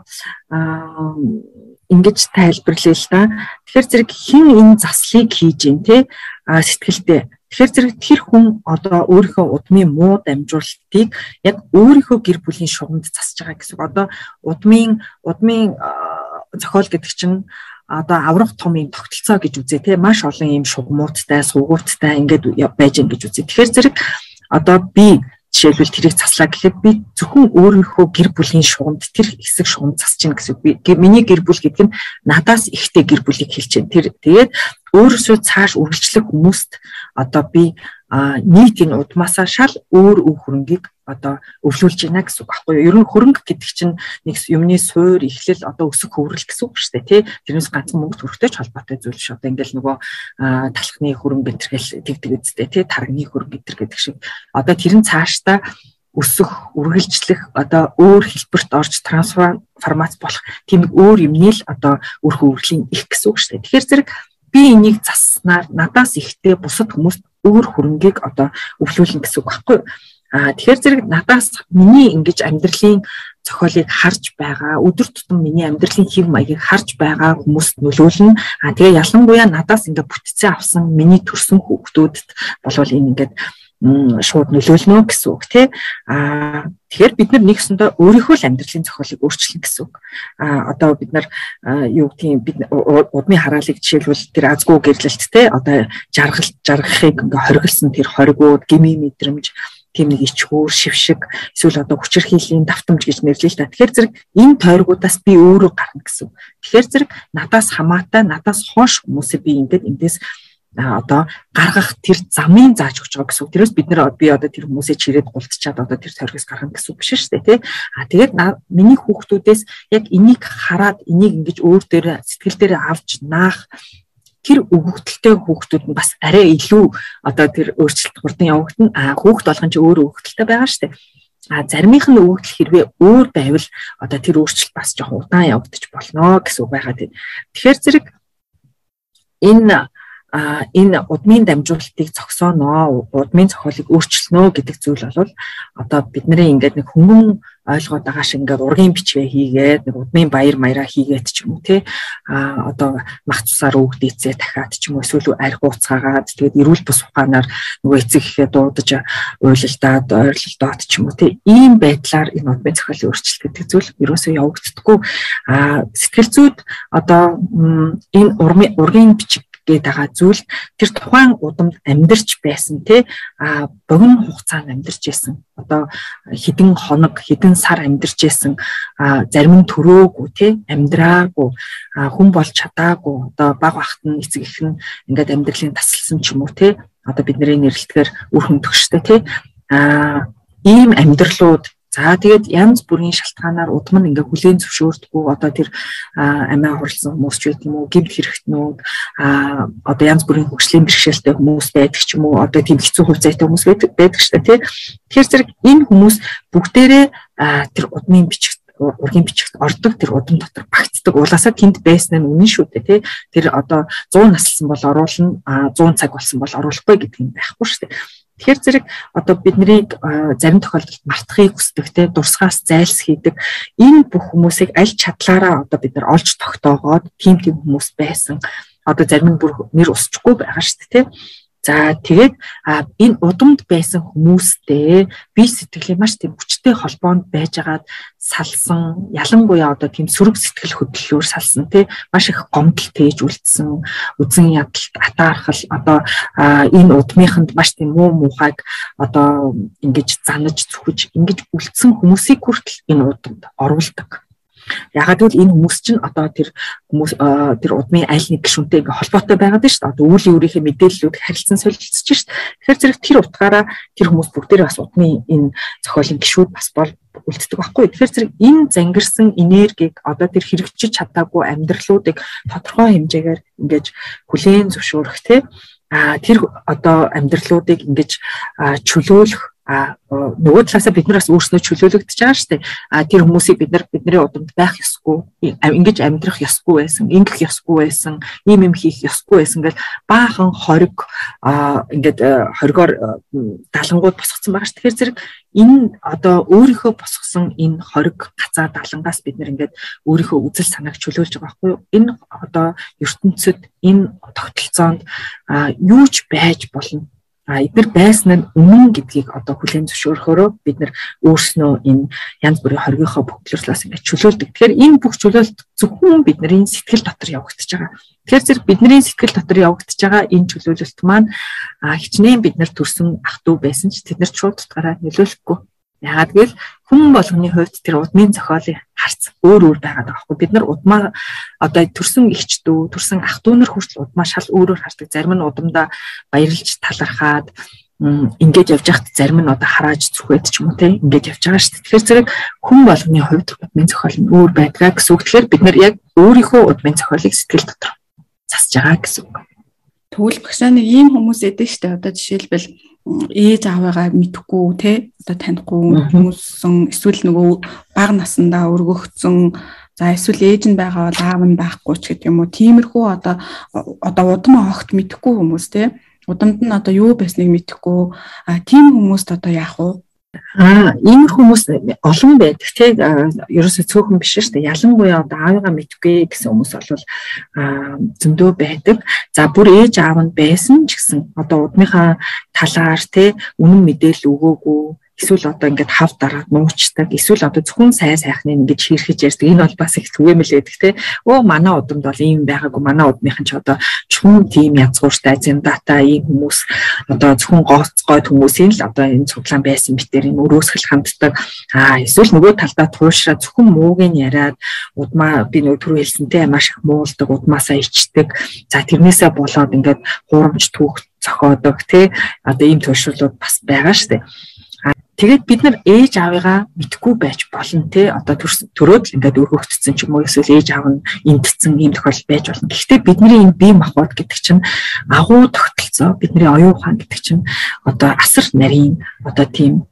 ингэж тайлбарлая л да. Тэгэхээр зэрэг хэн энэ заслыг хийж ин те сэтгэлдээ. Тэгэхээр зэрэг тэр хүн одоо өөрийнхөө удмын муу дамжуулалтыг яг өөрийнхөө гэр бүлийн шугамд засаж байгаа гэсэн. Одоо удмын зохиол гэдэг чинь одоо аврах том юм тогтолцоо гэж үзье те маш олон юм шугамуудтай, суугууттай ингээд байж ин гэж үзье. Тэгэхээр зэрэг одоо би жишээлбэл тэрийг заслаа гэхэд би зөвхөн өөрийнхөө гэр бүлийн шугамд тэр хэсэг шугамд засаж гин гэсэн. Миний гэр бүл гэдэг нь надаас ихтэй гэр бүлийг хэлж байна. Тэгээд өөрөөсөө цааш үргэлжлэх хүмүүст одоо би нийт энэ удмаасаа шал өөр хөрөнгийг одоо өвлүүлж байна гэсэн үг байхгүй юу? Ер нь хөрөнгө гэдэг чинь нэг юмны суур, эхлэл одоо өсөх хөврөл гэсэн үг шүү дээ тий. Тэрнээс ганцхан мөнгө төрөхтэй ч холбоотой зүйл шүү. Одоо ингээл нөгөө талхны хөрөнгө гэнтергээл тэгдэг үстэй тий. Тарганы хөрөнгө гэнтер гэдэг шиг. Одоо тэр нь цаашдаа өсөх, үргэлжлэх одоо өөр хэлбэрт орж трансформац болох тийм өөр юмний л одоо үр хөврөлийн их гэсэн үг шүү дээ. Тэгэхээр зэрэг би энийг заснаар надаас ихтэй бусад хүмүүст өөр хөрөнгийг одоо өвлүүлнэ гэсэн үг байхгүй юу? Тэгэхээр зэрэг надаас миний ингэж амьдралын зохиолыг харж байгаа, өдөр тутам миний амьдралын хэв маягийг харж байгаа хүмүүст нөлөөлнө. Тэгээ ялангуяа надаас ингэ бүтцээ авсан миний төрсөн хүүхдүүдэд болвол энэ ингээд шууд нөлөөлнө гэсэн үг тий. Тэгэхээр бид нар нэгсэндээ өөрийнхөө л амьдралын зохиолыг өөрчлөн гэсэн үг. Одоо бид нар юу гэдгийг бид удмын хараалыг жишээлбэл тэр азгүй гэрлэлт тий. Одоо жаргахыг ингээ хоригдсан тэр хоригууд, гими мэдрэмж, тийм нэг ичгүүр, шившиг, эсвэл одоо хүчирхийллийн давтамж гэж нэрлэе л та. Тэгэхээр зэрэг энэ тойргуудаас би өөрөө гарна гэсэн. Тэгэхээр зэрэг надаас хамаатай, надаас хойш хүмүүсээ би ингээд эндээс одоо гаргах тэр замын зааж өгч байгаа гэсэн үг. Тэрээс бид нар би одоо тэр хүмүүсээ чирээд гултчаад одоо тэр тойргоос гаргана гэсэн үг биш шүү дээ тий. Тэгээд миний хүүхдүүдээс яг энийг хараад энийг ингэж өөр дээр сэтгэл дээр авч наах тэр өгөгдөлтэй хүүхдүүд нь бас арай илүү одоо тэр өөрчлөлт хурдан явагдана. Хүүхд болгон ч өөр өгөгдөлтэй байгаа шүү дээ. Заримийнх нь өгөгдөл хэрвээ өөр байвал одоо тэр өөрчлөлт бас жоохон удаан явагдаж болно гэсэн үг байгаа тийм. Тэгэхээр зэрэг энэ удмын дамжуулалтыг зогсооноо, удмын зохиолыг өөрчлөнө гэдэг зүйл бол одоо бидний ингээд нэг хүмүүн ойлгоод байгаа шиг ингээд ургийн бичвэ хийгээд нэг удмын баяр маяраа хийгээд ч юм уу тий одоо мах цусаар өгдөөцээ дахиад ч юм уу эсвэл арх ууцгаагаад тэгээд эрүүл бус ухаанаар нөгөө эцэг ихэд дуудаж уйлалдаад ойрлолдоод ч юм уу тий ийм байдлаар энэ удмын зохиолын өөрчлөлт гэдэг зүйл ерөөсөө явагддаггүй. Сэтгэл зүйд одоо энэ ургийн бичиг гэдэг зүйл тэр тухайн удамд амьдарч байсан тий богино хугацаанд амьдарч байсан одоо хэдэн хоног хэдэн сар амьдарч байсан зарим нь төрөөгүй тий амьдраагүй хүн болж чадаагүй одоо баг бахт нь эцэг их нь ингээд амьдралын тасалсан ч юм уу тий одоо бидний нэрлэлтгээр үр хөндөгчтэй тий ийм амьдралууд За тэгээд янз бүрийн шалтгаанаар удам нь ингээ хүлээн зөвшөөрдөггүй одоо тэр амиа хурлсан хүмүүс ч гэдэг юм уу, гэмт хэрэгтнүүд одоо янз бүрийн хөгжлийн бэрхшээлтэй хүмүүс байдаг ч юм уу, одоо тийм хэцүү хувь зайтай хүмүүс байдаг шүү дээ, тий. Тэгэхээр зэрэг энэ хүмүүс бүгдээрээ тэр удмын ургийн бичигт ордог, тэр удам дотор багтдаг. Улаасаа тэнд байсан нь үнэн шүү дээ, тий. Тэр одоо 100 наслсан бол оруулна, 100 цаг болсон бол оруулахгүй гэдэг юм байхгүй шүү дээ. Тэгэхээр зэрэг одоо биднийг зарим тохиолдолд мартахыг хүсдэг, тий, дурсгаас зайлс хийдэг энэ бүх хүмүүсийг аль чадлаараа одоо бид нар олж тогтоогоод тийм хүмүүс байсан. Одоо зарим нь бүр нэр усчихгүй байгаа шүү дээ, тий. За тэгээд энэ удамд байсан хүмүүстэй бие сэтгэлийн маш тийм хүчтэй холбоонд байжгаад салсан, ялангуяа одоо тийм сөрөг сэтгэл хөдлөлөөр салсан, тий, маш их гомдол тээж үлдсэн, үзэн ядалт, атаархал, одоо энэ удмынханд маш тийм муухайг одоо ингэж занаж зүхэж ингэж үлдсэн хүмүүсийг хүртэл энэ удамд оруулдаг. Ягаад гэвэл энэ хүмүүс чинь одоо тэр хүмүүс тэр удмын аль нэг гишүүнтэй ингээ холбоотой байгаад байна шүү дээ. Одоо үүлийн өөрийнхөө мэдээллүүд харилцан солилцож шүү дээ. Тэгэхээр зэрэг тэр утгаараа тэр хүмүүс бүгдээрээ бас удмын энэ зохиолын гишүүд бас үлддэг байхгүй. Тэгэхээр зэрэг энэ зангирсан энергийг одоо тэр хэрэгжиж чадаагүй амьдралуудыг тодорхой хэмжээгээр ингэж хүлээн зөвшөөрөх, тий, тэр одоо амьдралуудыг ингэж чөлөөлөх нөгөө талаасаа бид нар бас өөрснөө чөлөөлөгдөж байгаа шүү дээ. Тэр хүмүүсийг бидний удамд байх ёсгүй, ингэж амьдрах ёсгүй байсан, ингэх ёсгүй байсан, ийм юм хийх ёсгүй байсан гэж баахан хориг ингээд хоригоор далангууд босгоцсон байгаа шүү. Тэгэхээр зэрэг энэ одоо өөрийнхөө босгосон энэ хориг гацаа далангаас бид нар ингээд өөрийнхөө үзэл санааг чөлөөлж байгаа байхгүй юу? Энэ одоо ертөнцид энэ тогтолцоонд юу ч байж болно. Эдгээр байсан нь үнэн гэдгийг одоо хүлээн зөвшөөрөхөөрөө бид нар өөрснөө энэ янз бүрийн хоригийнхоо бохирдлоос ингээд чөлөөлдөг. Тэгэхээр энэ бүх чөлөөлт зөвхөн бидний сэтгэл дотор явагдаж байгаа. Тэгэхээр зэрэг бидний сэтгэл дотор явагдаж байгаа энэ чөлөөлөлт маань хичнээн бид нар төрсөн ах トゥ байсан ч тэд нар шууд утгаараа нөлөөлөхгүй. Яагаад гэвэл хүн болгоны хувьд тэр удмын зохиолын харц өөр байгаад байгаа байхгүй. Бид нар удмаа одоо төрсөн эгч дүү, төрсөн ах トゥ нар хүртэл удмаа шал өөрөөр хардаг. Зарим нь удамдаа баярлж талархаад ингэж явж байхад зарим нь одоо харааж зүхээд ч юм уу, те, ингэж явж байгаа шүү дээ. Тэгэхээр зэрэг хүн болгоны хувьд удмын зохиол нь өөр байдгаа гэсэн үг. Тэгэхээр бид нар яг өөрийнхөө удмын зохиолыг сэтгэл дотор засаж байгаа гэсэн үг. Тэгвэл багшаа нэг ийм хүмүүс эдэн штэ, одоо жишээлбэл ээж аавыгаа мэдхгүй, те, одоо танихгүй хүмүүссэн, эсвэл нөгөө бага насандаа өргөгдсөн, за эсвэл ээж нь байгаа бол аав нь байхгүй ч гэдэг юм уу, тиймэрхүү одоо удам огт мэдхгүй хүмүүс, те, удамд нь одоо юу байсныг мэдхгүй, тийм хүмүүст одоо яах вэ? Ийм хүмүүс олон байдаг, тий, ерөөсөө цөөхөн биш шүү дээ. Ялангуяа одоо аавыгаа мэдгүй гэсэн хүмүүс бол зөндөө байдаг. За бүр ээж аав нь байсан ч гэсэн одоо удмынхаа талаар, тий, үнэн мэдээлэл өгөөгүй, эсвэл одоо ингээд хав дараад нуучдаг, эсвэл одоо зөвхөн сайхны ингэж хийрхэж ярьдаг. Энэ бол бас их түгээмэл байдаг, тий. Манай удамд бол ийм байгаагүй, манай удмынхан ч одоо чүн тийм язгууртай зэндата ийм хүмүүс одоо зөвхөн гооцгойд хүмүүсийн л одоо энэ цуглаан байсан битээр энэ өрөөсгөл ханддаг. Эсвэл нөгөө талдаа туушраа зөвхөн мууг нь яриад удмаа би нөгөө түрүү хэлсэнтэй маш их муулдаг, удмаасаа ичдэг. За тэрнээсээ болоод ингээд хуурамч түүх зохиодог, тий. Одоо ийм туушруулууд бас байгаа шүү дээ. Тэгээд бид нар ээж аавыгаа мэдгүй байж болно, те, одоо төрөөд ингээд өргөгдсөн ч юм уу, эсвэл ээж аав нь эндцсэн ийм тохиолдол байж болно. Гэхдээ бидний энэ бие махбод гэдэг чинь агуу тогтолцоо, бидний оюун ухаан гэдэг чинь одоо асар нарийн одоо тийм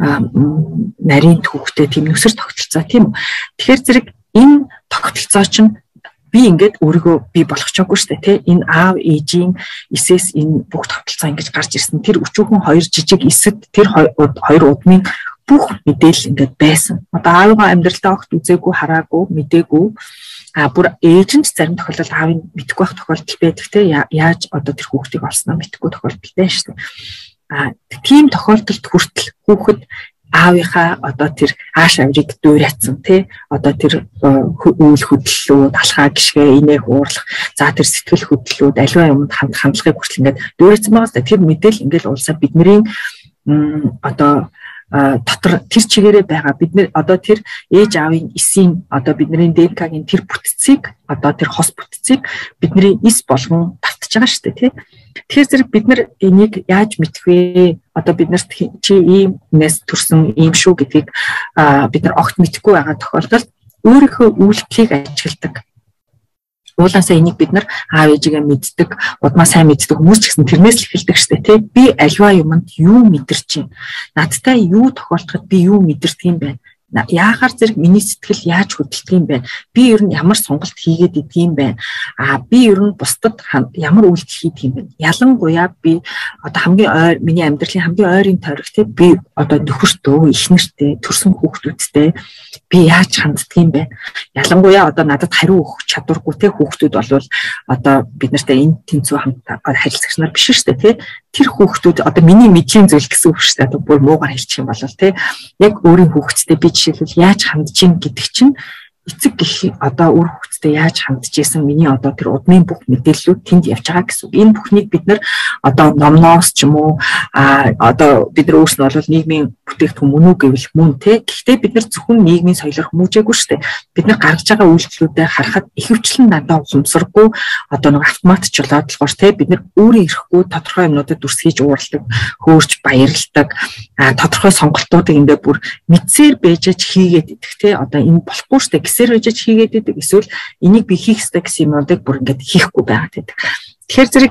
нарийн түүхтэй тийм нүсэр тогтолцоо, тийм үү. Тэгэхээр зэрэг энэ тогтолцоо чинь би ингээд өөрийгөө би болгочихоогүй шүү дээ, тий. Энэ аав ээжийн эсээс энэ бүх тогтолцоо ингэж гарч ирсэн. Тэр өчүүхэн хоёр жижиг эсэд тэр хоёр удмын бүх мэдээлэл ингээд байсан. Одоо аавыгаа амьдралдаа огт үзээгүй, хараагүй, мэдээгүй. Бүр ээж нь зарим тохиолдолд аавыг мэдгүй байх тохиолдол байдаг, тий. Яаж одоо тэр хүүхдийг олсноо мэдгүй тохиолдол байна шүү дээ. Тийм тохиолдолд хүртэл хүүхэд аавынхаа одоо тэр ааш аврыг дүүрээцэн, тий, одоо тэр үйл хөдлөлүүд, алхаа гიშгэ, инээх уурлах, за тэр сэтгэл хөдлөлүүд аливаа юмд хандлагыг хүртэл ингээд дүүрээцэн байгаа сте. Тэр мэдээлэл ингээд улсаа бидний одоо дотор тэр чигээрээ байгаа бидний одоо тэр ээж аавын эсийн одоо бидний ДНК-гийн тэр бүтцийг одоо тэр хос бүтцийг бидний эс болгон давтаж байгаа шүү дээ, тий. Тэгэхээр зэрэг бид нар энийг яаж мэдэх вэ? Одоо бид нарт чи иймнээс төрсөн ийм шүү гэдгийг бид нар огт мэдэхгүй байгаа тохиолдолд өөрийнхөө үйлдэлийг ажигладаг. Уулаасаа энийг бид нар аав ээжигээ мэддэг, удмаа сайн мэддэг хүмүүс ч гэсэн тэрнээс л эхэлдэг штэ тий. Би альва юмд юу мэдэрч байна? Надтай юу тохиолдоход би юу мэдэрдэг юм бэ? Яагаар зэрэг миний сэтгэл яаж хөдөлдөг юм бэ? Би ер нь ямар сонголт хийгээд идэх юм бэ? Би ер нь бусдад ямар үйлдэл хийдэг юм бэ? Ялангуяа би одоо хамгийн миний амьдралын хамгийн ойрын тойрогт би одоо нөхөртөө, эхнэртээ, төрсөн хүүхдүүдтэй би яаж ханддаг юм бэ? Ялангуяа одоо надад хариу өгөх чадваргүй те хүүхдүүд болвол одоо бид нартай энэ тэнцүү хамт харилцагч нар биш шүү дээ те. Тэр хүүхдүүд одоо миний мэдлийн зүйл гэсэн үг шүү дээ. Одоо бүр муугаар хэлчих юм бол те яг өөрийн хүүхдтэй би жишээлбэл яаж хандж ийн гэдэг чинь эцэг гэх одоо өөр хүүхдтэй яаж хандж ийсэн миний одоо тэр удмын бүх мэдээллүүд тэнд явж байгаа гэсэн үг. Энэ бүхнийг бид нар одоо номноос ч юм уу одоо бид нар өөрснөө бол нийгмийн бүтээгдэхүүн мөн үү гэвэл мөн те. Гэхдээ бид нар зөвхөн нийгмийн соёлоор хүмүүжээгүй шүү дээ. Бид нар гаргаж байгаа үйлдэлүүдэд харахад ихэвчлэн надад ухамсаргүй одоо нэг автоматч болоод болохоор те бид нар өөрийн ирэхгүй тодорхой юмнуудад дүрсгийж уурладаг, хөөрч баярладаг, тодорхой сонголтуудыг ингээ бүр мэдсээр бэжэж хийгээд идэх те. Одоо энэ болохгүй шүү дээ. Гэсээр бэжэж хийгээд идэг эсвэл энийг би хийх ёстой гэсэн юмнуудыг бүр ингээ хийхгүй байгаад байдаг. Тэгэхээр зэрэг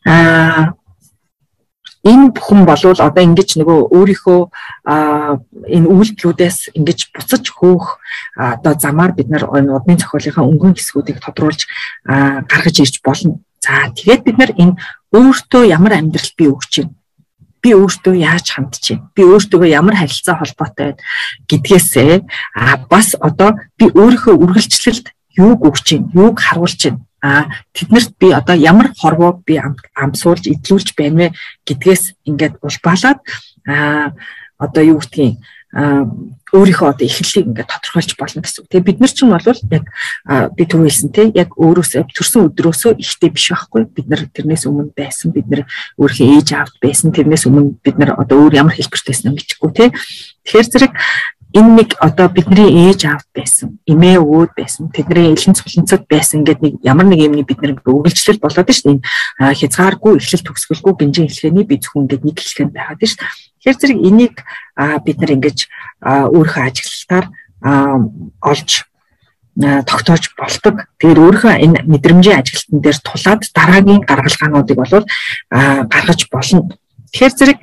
энэ бүхэн болвол одоо ингэж нөгөө өөрийнхөө энэ үйлдэлүүдээс ингэж буцаж хөөх одоо замаар бид нар удмын зохиолынхаа өнгөн хэсгүүдийг тодруулж гаргаж ирж болно. За тэгээд бид нар энэ өөртөө ямар амьдрал бий өгч байна? Би өөртөө яаж хандж байна? Би өөртөө ямар харилцаа холбоотой байна гэдгээсээ бас одоо би өөрийнхөө үргэлжлэлд юуг өгч байна? Юуг харуулж байна? Тэднэрт би одоо ямар хорвоог би амсуулж идлүүлж байна вэ гэдгээс ингээд улбаалаад одоо юу гэдгийг өөрийнхөө одоо эхлэлийг ингээд тодорхойлж болно гэсэн үг. Тэгээ бид нар ч юм бол яг би түрүү хэлсэн те яг өөрөөсөө төрсөн өдрөөсөө ихтэй биш байхгүй. Бид нар тэрнээс өмнө байсан. Бид нар өөрийнхөө ээж аавд байсан. Тэрнээс өмнө бид нар одоо өөр ямар хэлбэртэйсэн мэдэхгүй те. Тэгэхээр зэрэг энэ нэг одоо бидний ээж аавд байсан, эмээ өвөд байсан, тэдний элхэн цуланцад байсан гэдэг нэг ямар нэг юмны бид нэг үргэлжлэл болоод шүү дээ. Энэ хязгааргүй эхлэл төгсгөлгүй гинжин хэлхээний би зөвхөн ингээд нэг хэлхэн байгаад шүү дээ. Тэгэхээр зэрэг энийг бид нар ингэж өөрийнхөө ажиглалтаар олж тогтоож болдог. Тэгэхээр өөрийнхөө энэ мэдрэмжийн ажиглалтан дээр тулаад дараагийн гаргалгаануудыг бол гаргаж болно. Тэгэхээр зэрэг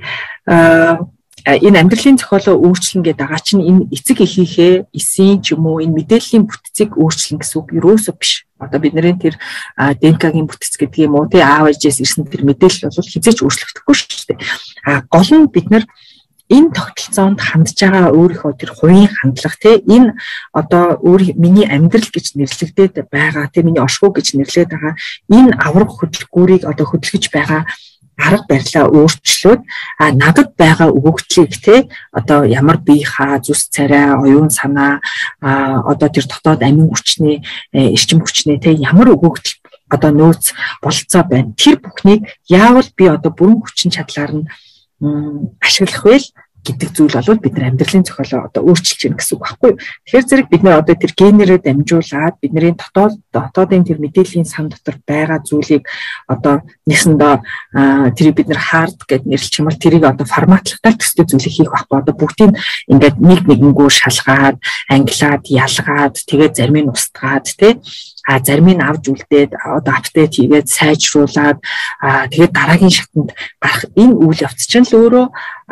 энэ амьдралын зохиолоо өөрчлөн гэдэг байгаа чинь энэ эцэг эхийнхээ эсийн ч юм уу энэ мэдээллийн бүтцийг өөрчлөн гэсэн үг юусоо биш. Одоо бидний тэр ДНК-гийн бүтц гэдэг юм уу тий аав ээжээс ирсэн тэр мэдээлэл бол хизээч өөрчлөгдөхгүй шүү дээ. Гол нь бид нар энэ тогтолцоонд хандж байгаа өөрийнхөө тэр хувийн хандлага тий энэ одоо миний амьдрал гэж нэрлэгдээд байгаа тий миний оршихуй гэж нэрлээд байгаа энэ авраг хөдөлгүүрийг одоо хөдөлгөж байгаа арга барилаа өөрчлөөд надад байгаа өгөгдлийг те одоо ямар бие хаа зүс царай оюун санаа одоо тэр дотоод амин хүчний эрчим хүчний те ямар өгөгдөл одоо нөөц болцоо байна. Тэр бүхнийг яавал би одоо бүрэн хүчин чадлаар нь ашиглах вэ гэдэг зүйл бол бид нар амьдралын зохиолоо одоо өөрчилж гэнэ гэсэн үг байхгүй юу. Тэгэхээр зэрэг бид нар одоо тэр генерээ дамжуулаад бидний дотоодын тэр мэдээллийн сан дотор байгаа зүйлийг одоо нэсэндээ тэрийг бид нар хард гэд нэрлэж юм бол тэрийг одоо форматлахтай төстэй зүйлийг хийх байхгүй. Одоо бүгдийг ингээд нэг нэгэнгүү шалгаад, ангилаад, ялгаад, тэгээд зарим нь устгаад тий зарим нь авж үлдээд одоо апдейт хийгээд сайжруулад тэгээд дараагийн шатанд гарах энэ үйл явц чинь л өөрөө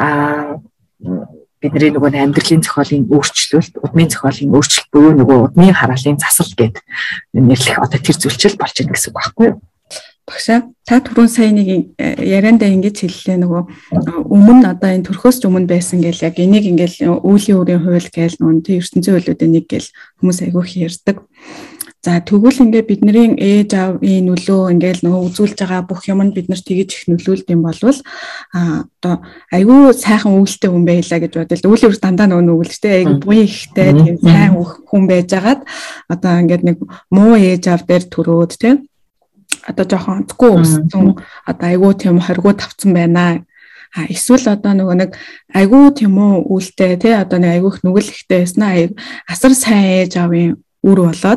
бидний нөгөө амьдралын зохиолын өөрчлөлт, удмын зохиолын өөрчлөлт буюу нөгөө удмын хараалын засал гэдэг нэрлэх одоо тэр зүйлчил болж байна гэсэн үг байхгүй юу? Багшаа та түрүүн сая нэг яриандаа ингэж хэллээ нөгөө өмнө одоо энэ төрхөөс өмнө байсан гэл яг энийг ингээл үүлийн өөрийн хууль гээл нөгөө тэр ертөнцийн хуулиудын нэг гэл хүмүүс айгүйх ярьдаг. За тэгвэл ингээд бидний ээж аавын нөлөө ингээд нөгөө үзүүлж байгаа бүх юмд бид нар тэгэж их нөлөөлд юм болвол одоо айгүй сайхан өвөлтэй хүн байлаа гэж бодвол өвлийн дандаа нөгөө өвөлтэй айгүй буян ихтэй тийм сайн хүн байжгаад одоо ингээд нэг муу ээж аав дээр төрөөд тийм одоо жоохон онцгүй өссөн одоо айгүй тийм хоригоо тавцсан байна. Эсвэл одоо нөгөө нэг айгүй тийм үү үлтэй тий одоо нэг айгүйх нүгэл ихтэй байснаа асар сайн ээж аавын үр болоод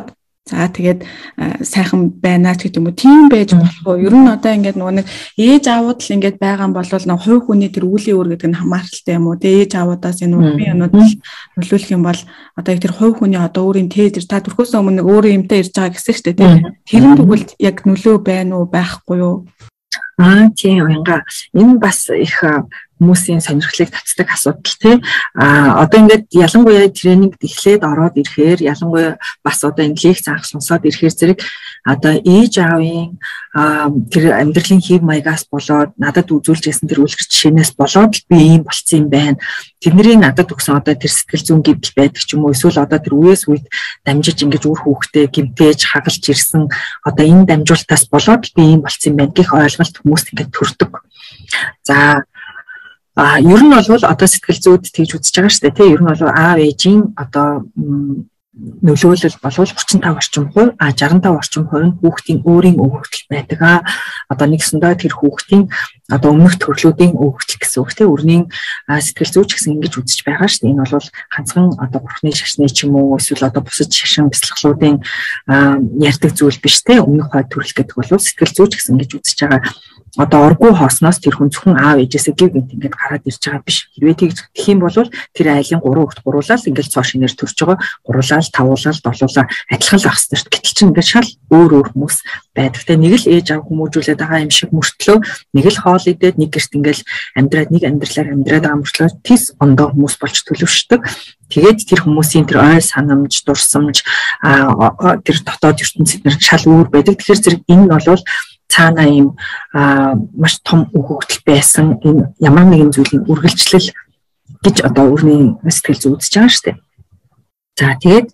За тэгээд сайхан байна ч гэдэг юм уу. Тийм байж болох уу? Ер нь одоо ингээд нөгөө нэг ээж аавууд л ингээд байгаа юм бол нэг хувь хүний тэр үеийн өөр гэдэг нь хамааралтай юм уу? Тэгээд ээж аавуудаас энэ үеийн юмнууд нөлөөлөх юм бол одоо яг тэр хувь хүний одоо өөрийн тээж та төрхөөс өмнө нэг өөрийн юмтай ирж байгаа гэсэн шүү дээ. Тэрэн тэгвэл яг нөлөө байна уу, байхгүй юу? Тийм уянга. Энэ бас их хүмүүсийн сонирхлыг татдаг асуудал тий. Одоо ингээд ялангуяа тренинг эхлээд ороод ирэхээр ялангуяа бас одоо энэ лекц анх сонсоод ирэхээр зэрэг одоо ээж аавын тэр амьдралын хэв маягаас болоод надад үзүүлжсэн тэр үлгэр жишээнээс болоод би ийм болцсон юм байна. Тэдний надад өгсөн одоо тэр сэтгэл зүйн гэмтэл байдаг ч юм уу эсвэл одоо тэр үеэс үед дамжиж ингэж үр хүүхдээ гэмтээж хагалж ирсэн одоо энэ дамжуултаас болоод би ийм болцсон юм байна гэх ойлголт хүмүүст ингээд төрдөг. За ер нь бол одоо сэтгэл зүйд тэгж үзэж байгаа шүү дээ тий. Ер нь бол аав ээжийн одоо нөлөөлөл болвол 35 орчим хувь 65 орчим хувь нь хүүхдийн өөрийн өвөгдөл байдаг. Одоо нэгсэндээ тэр хүүхдийн одоо өмнөх төрлүүдийн өвөгдөл гэсэн үг тий. Өрнийн сэтгэл зүйч гэсэн ингэж үзэж байгаа шүү дээ. Энэ бол ганцхан одоо бурхны шашны ч юм уу эсвэл одоо бусад шашин бяцлаглуудын ярьдаг зүйл биш тий. Өмнөх хойд төрөл гэдэг бол сэтгэл зүйч гэсэн ингэж үзэж байгаа. Одоо оргуу хоосноос тэр хүн зөвхөн аав ээжээсээ гів гинт ингээд гараад ирж байгаа биш. Хэрвээ тэгэх юм бол тэр айлын 3 хүүхэд гуруулаад ингээд цоо шинээр төрж байгаа. Гуруулаад, тавуулаад, долуулаа адилхан л ах ёстой шүү дээ. Гэтэл чинь ингээд шал өөр хүмүүс байдаг. Тэгээ нэг л ээж аав хүмүүжүүлээд байгаа юм шиг мөртлөө нэг л хоол идээд нэг гэрт ингээд амьдраад нэг амьдралаар амьдраад байгаа мөртлөө тис ондоо хүмүүс болж төлөвшдөг. Тэгээд тэр хүмүүсийн тэр ой санамж, дурсамж тэр дотоод ертөнцид шал өөр байдаг. Тэгэхээр зэрэг энэ нь бол цаана юм маш том өгөгдөл байсан энэ ямар нэгэн зүйлийн үргэлжлэл гэж одоо өөрийн сэтгэл зүй үзэж байгаа шүү дээ. За тэгээд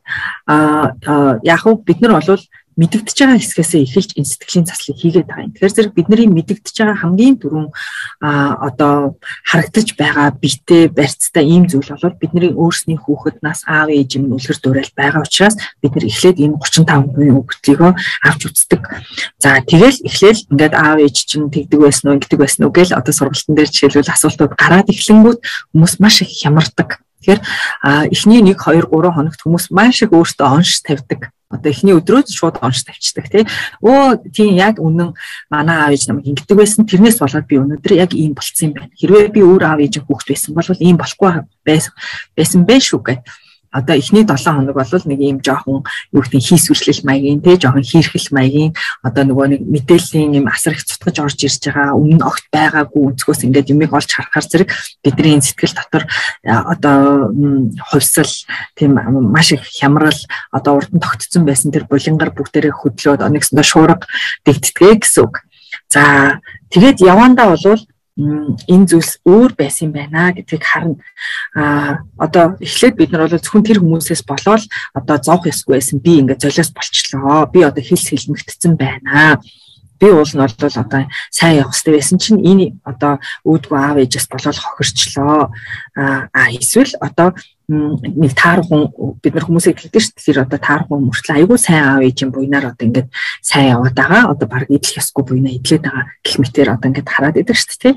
яг хөө бид нар бол мэдэгдэж байгаа хэсгээсээ эхэлж энэ сэтгэлийн заслыг хийгээд байгаа юм. Тэгэхээр зэрэг бидний мэдэгдэж байгаа хамгийн түрүүн одоо харагдаж байгаа биетэй барьцтай ийм зүйл бол бидний өөрсний хүүхэд нас аав ээж юм үлгэр дуурайл байгаа учраас бид нар эхлээд энэ 35% өгөгдлийг авч үздэг. За тэгэл эхлээл ингээд аав ээж чинь тэгдэг байсан уу, ингэдэг байсан уу гэл одоо сургалтын дээр жишээлбэл асуултууд гараад эхлэнгүүт хүмүүс маш их хямардаг. Тэгэхээр эхний 1 2 3 хоногт хүмүүс маш их өөртөө онш тавьдаг. Одоо эхний өдрөөс шууд онш тавьчихдаг тий. Тийм яг үнэн манай аав ээж намайг ингэдэг байсан. Тэрнээс болоод би өнөөдөр яг ийм болцсон юм байна. Хэрвээ би өөр аав ээжийн хүүхэд байсан бол ийм болохгүй байсан байх шүү гэд. Одоо эхний 7 хоног бол нэг ийм жоохон юу гэдэг хийсвэрлэл маягийн тий жоохон хийрхэл маягийн одоо нөгөө нэг мэдээллийн юм асар их цутгаж орж ирж байгаа өмнө огт байгаагүй өнцгөөс ингээд юмыг олж харахаар зэрэг бидний сэтгэл дотор одоо хувьсал тийм маш их хямрал одоо урд нь тогтцсон байсан тэр булингар бүгдээрээ хөдлөөд нэгсэндээ шуурга дэгддэг гэсэн үг. За тэгээд явандаа болвол энэ зүйлс өөр байсан юм байна гэдгийг харна. Одоо эхлээд бид нар бол зөвхөн тэр хүмүүсээс болоод одоо зовх ёсгүй байсан би ингээд золиос болчлоо. Би одоо хилс хилмэгдсэн байна. Би уул нь бол одоо сайн явах хэрэгтэй байсан чинь энэ одоо үүдгүй аав ээжээс болоод хохирчлоо. Эсвэл одоо нэг таархан бид нар хүмүүсийг хэлдэг шүү дээ. Тэр одоо таархан мөртлөө айгүй сайн аав ээжийн буйнаар одоо ингээд сайн яваад байгаа. Одоо баг идэл ёсгүй буйнаа идлээд байгаа гэх мэтээр одоо ингээд хараад идэг шүү дээ.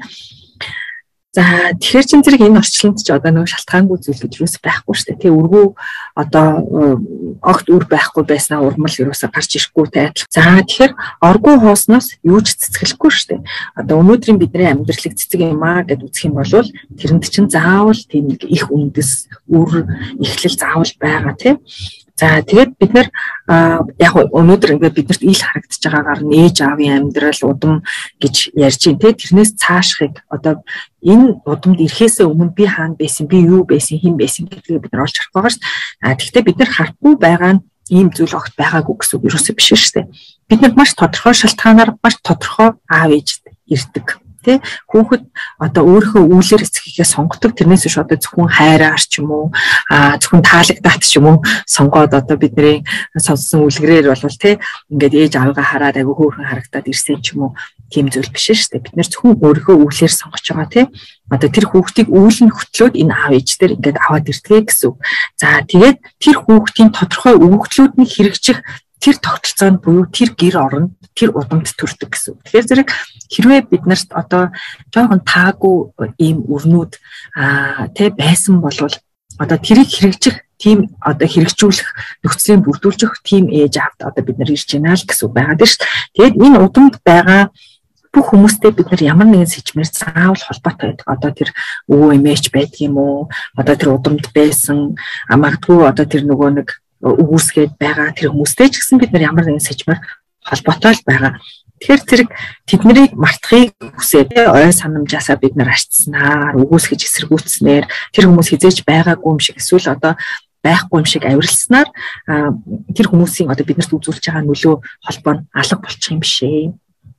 За тэгэхээр чин зэрэг энэ орчлонд ч одоо нэг шалтгаангүй зүйл гэж юус байхгүй шүү дээ. Тэ өргөө одоо огт үр байхгүй байснаа урмал юусаа гарч ирэхгүй те. За тэгэхээр оргуу хоосноос юу ч цэцгэлэхгүй шүү дээ. Одоо өнөөдрийн бидний амьдралыг цэцэг юм аа гэд үзэх юм бол тэрэнд чин заавал тийм нэг их үндэс үр эхлэл заавал байгаа те. За тэгээд бид нар яг өнөөдөр ингээд биднэрт ил харагдаж байгаагаар нээж аавын амьдрал удам гэж ярьж байна те. Тэрнээс цаашхыг одоо энэ удамд ирэхээс өмнө би хаана байсан, би юу байсан, хэн байсан гэдгийг бид нар олж харах байгаа шүү дээ. Гэхдээ бид нар харахгүй байгаа нь ийм зүйл огт байгаагүй гэсэн үг юусоо биш шүү дээ. Бид нар маш тодорхой шалтгаанаар маш тодорхой аав ээж ирдэг. Тэ хүүхэд одоо өөрийнхөө үүлээр эцгийгээ сонгодог. Тэрнээс биш одоо зөвхөн хайраар ч юм уу зөвхөн таалагдаад ч юм уу сонгоод одоо бидний сонссон үлгэрээр болвол тэ ингээд ээж аавгаа хараад айгүй хөөрхөн харагдаад ирсэн ч юм уу тийм зүйл биш шүү дээ. Бид нэр зөвхөн өөрийнхөө үүлээр сонгож байгаа тэ одоо тэр хүүхдийг үйл нь хөтлөөд энэ аав ээждэр ингээд аваад ирдэг гэсэн үг. За тэгээд тэр хүүхдийн тодорхой өгөгдлүүднийг хэрэгжих тэр тогтолцоонд буюу тэр гэр оронд тэр удамд төрдөг гэсэн үг. Тэгэхээр зэрэг хэрвээ бид нарт одоо жоохон таагүй ийм өрнүүд тэ байсан болвол одоо тэрийг хэрэгжих тийм одоо хэрэгжүүлэх нөхцөлийн бүрдүүлж өгөх тийм ээж аавд одоо бид нар ирж байна л гэсэн үг байгаа дээ шүү дээ. Тэгээд энэ удамд байгаа бүх хүмүүстэй бид нар ямар нэгэн сэжмээр заавал холбоотой байдаг. Одоо тэр өвөө эмээч байдаг юм уу? Одоо тэр удамд байсан магадгүй одоо тэр нөгөө нэг өгөөсгээд байгаа тэр хүмүүстэй ч гэсэн бид нар ямар нэгэн сэжмээр холбоотой л байгаа. Тэгэхээр зэрэг тэднийг мартахыг хүсээд ой санамжаасаа бид нар арчснаар өгөөсгөж эсэргүүцснээр тэр хүмүүс хизээж байгаагүй юм шиг эсвэл одоо байхгүй юм шиг авирлснаар тэр хүмүүсийн одоо биднэрт үзүүлж байгаа нөлөө холбоо нь алга болчих юм бишээ.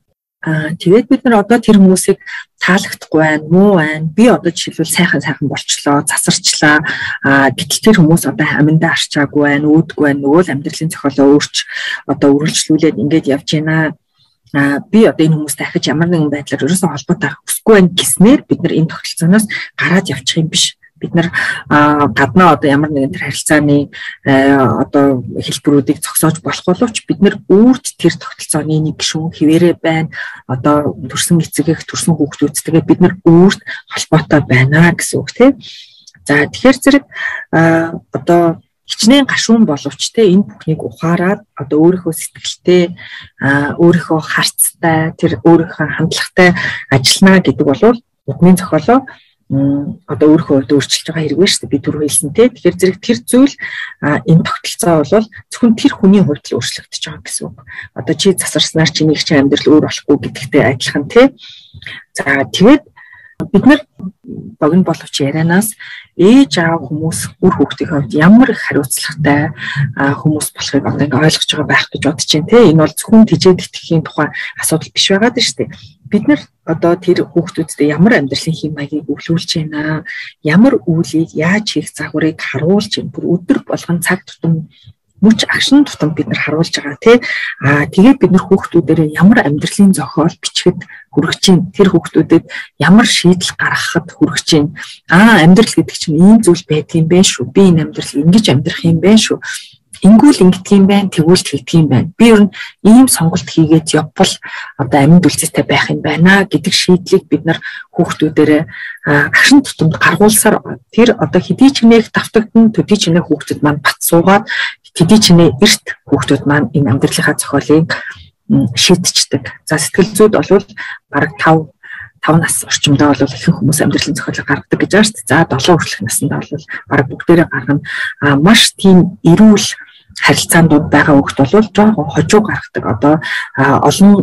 Тэгээд бид нар одоо тэр хүмүүсийг таалагдахгүй байна, муу байна. Би одоо жишээлбэл сайхан болчлоо, засарчлаа. Гэтэл тэр хүмүүс одоо аминдаа арчаагүй байна, үүдгүй байна. Нөгөө л амьдралын зохиолоо одоо үргэлжлүүлээд ингэж явж байна. Би одоо энэ хүмүүстэй дахиж ямар нэгэн байдлаар ерөөсөө холбоотой хүсэхгүй байна гэснээр бид нар энэ тогтолцооноос гараад явчих юм биш. Бид нар гаднаа одоо ямар нэгэн тэр харилцааны одоо хэлбэрүүдийг зогсоож болох боловч бид нар үрд тэр тогтолцооны нэг гишүүн хിവэрэ байна. Одоо төрсэн эцэгэх, төрсэн хүүхдүүдтэйгээ бид нар үрд холбоотой байна гэсэн үг тийм. За тэгэхээр зэрэг одоо хичнээн гашуун боловч те энэ бүхнийг ухаарад одоо өөрийнхөө сэтгэлтэй өөрийнхөө харцтай тэр өөрийнхөө хандлагатай ажиллана гэдэг бол удмын зохиолоо одоо өөрийнхөө өөрчилж байгаа хэрэг байна шүү дээ. Би түрүү хэлсэн те. Тэгэхээр зэрэг тэр зүйл энэ тогтолцоо бол зөвхөн тэр хүний хувьд л өөрчлөгдөж байгаа гэсэн үг. Одоо чи засарснаар чиний чинь амьдрал өөр болохгүй гэдэгтэй адилхан те. За тэгээд бид нар богино боловч ярианаас ээж аав хүмүүс үр хүүхдийн хувьд ямар их хариуцлагатай хүмүүс болохыг одоо ингээ ойлгож байгаа байх гэж бодож байна те. Энэ бол зөвхөн тижээд итгэхийн тухай асуудал биш байгаа дээ шүү дээ. Бид нар одоо тэр хүүхдүүдтэй ямар амьдралын хэм маягийг өвлүүлж байна, ямар үйлийг яаж хийх загварыг харуулж байна. Бүр өдөр болгон цаг тутам мөч агшин тутам бид нар харуулж байгаа тий. Тэгээд бид нар хүүхдүүдээр ямар амьдралын зохиол бичгэд хүргэж чинь, тэр хүүхдүүдэд ямар шийдэл гаргахад хүргэж чинь. Амьдрал гэдэг чинь ийм зүйл байдгийн бэ шүү. Би энэ амьдрал ингэж амьдрах юм бэ шүү. Ингүүл ингэдэг юм байна, тэгвэл тэгдэг юм байна. Би ер нь ийм сонголт хийгээд явбал одоо амьд үлцэтэй байх юм байна гэдэг шийдлийг бид нар хүүхдүүдээр агшин тутамд гаргуулсаар тэр одоо хэдий ч нэг давтагдсан төдий ч нэг хүүхдүүд маань бат суугаад хэдий ч нэг эрт хүүхдүүд маань энэ амьдралынхаа зохиолыг шийдчихдэг. За сэтгэл зүйд бол бараг 5 нас орчимдоо бол ихэнх хүмүүс амьдралын зохиолыг гаргадаг гэж байна шүү дээ. За 7 хүртэлх наснда бол бараг бүгдээрээ гаргана. Маш тийм эрүүл харилцаандууд байгаа хүүхд бол жоохон хожуу гаргадаг. Одоо олон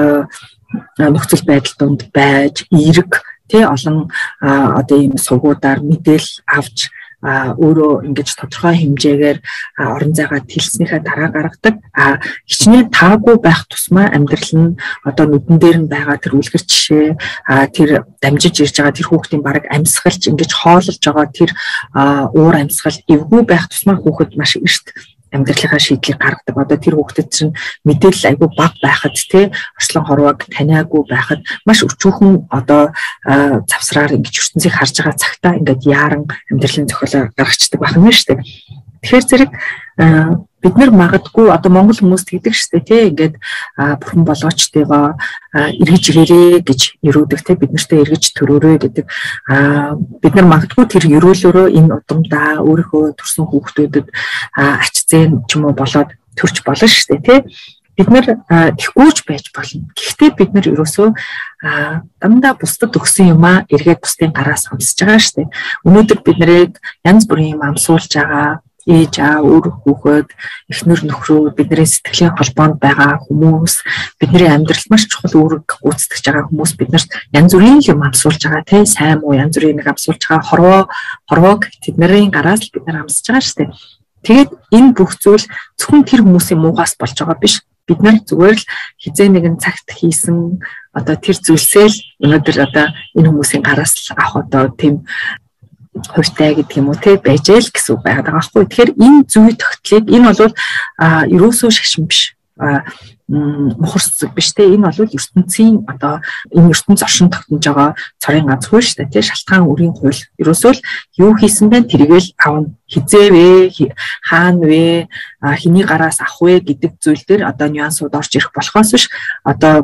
нөхцөл байдал донд байж эерэг тий олон одоо ийм сугуудаар мэдээлэл авч өөрөө ингэж тодорхой хэмжээгээр орон зайгаа тэлснийхээ дараа гаргадаг. Хичнээн таагүй байх тусмаа амьдрал нь одоо нүдэн дээр нь байгаа тэр үлгэр жишээ тэр дамжиж ирж байгаа тэр хүүхдийн бараг амьсгалч ингэж хоололж байгаа тэр уур амьсгал эвгүй байх тусмаа хүүхэд маш эрт амьдралынхаа шийдлийг гаргадаг. Одоо тэр хүүхдэд чинь мэдээлэл айгүй бага байхад тий орчлон хорвоог таниагүй байхад маш өчүүхэн одоо завсраар ингэж ертөнцийг харж байгаа цагтаа ингээд яаран амьдралын зохиолоо гаргацдаг байх юм шүү дээ. Тэгэхээр зэрэг бид нар магадгүй одоо монгол хүмүүс тэгдэг шүү дээ тий ингээд бурхан болгоочтойгоо эргэж ирээрээ гэж өрөөдөг тий бид нартай эргэж төрөөрэй гэдэг. Бид нар магадгүй тэр өрөөлөөрөө энэ удамдаа өөрийнхөө төрсэн хүүхдүүдэд ач зээн ч юм уу болоод төрч болно шүү дээ тий. Бид нар тэггүйж байж болно. Гэхдээ бид нар ерөөсөө дандаа бусдад өгсөн юмаа эргээд бусдын гараас амсаж байгаа шүү дээ. Өнөөдөр бид нарыг янз бүрийн юм амсуулж байгаа ээж аа өөр хүүхэд эхнэр нөхрөө бидний сэтгэлийн холбоонд байгаа хүмүүс бидний амьдралд маш чухал үүрэг гүйцэтгэж байгаа хүмүүс биднэрт янз бүрийн юм амсуулж байгаа тий сайн муу янз бүрийн нэг амсуулж байгаа хорвоог тэдний гараас л бид нар амсаж байгаа шүү дээ. Тэгээд энэ бүх зүйл зөвхөн тэр хүмүүсийн муугаас болж байгаа биш. Бид нар зүгээр л хизээ нэгэн цагт хийсэн одоо тэр зүйлсээ л өнөөдөр одоо энэ хүмүүсийн гараас л авах одоо тийм хувьтай гэдэг юм уу те байж л гэсэн үг байгаад байгаа байхгүй. Тэгэхээр энэ зүй тогтлыг энэ бол ерөөсөө шашин биш. мухарс биш те энэ бол ертөнцийн одоо энэ ертөнц оршин тогтнож байгаа цорын ганц хууль шүү дээ. Шалтгаан үрийн хууль. Ерөөсөө л юу хийсэн бэ? Тэргээл авна. Хизээ вэ? Хаана вэ? Хиний гараас авах вэ гэдэг зүйл дээр одоо нюансууд орж ирэх болохоос биш одоо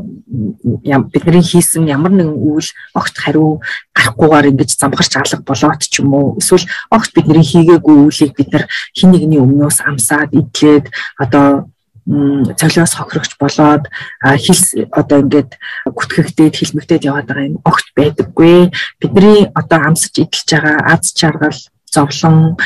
бидний хийсэн ямар нэгэн үйл огт хариу гарахгүйгээр ингэж замхарч алга болоод ч юм уу эсвэл огт бидний хийгээгүй үйлийг бид нар хин нэгний өмнөөс амсаад идлээд одоо цолиос хохирогч болоод хилс одоо ингээд гүтгэгдээд хилмэгдээд яваад байгаа юм огт байдаггүй. Бидний одоо амсаж идэлж байгаа аз жаргал зовлон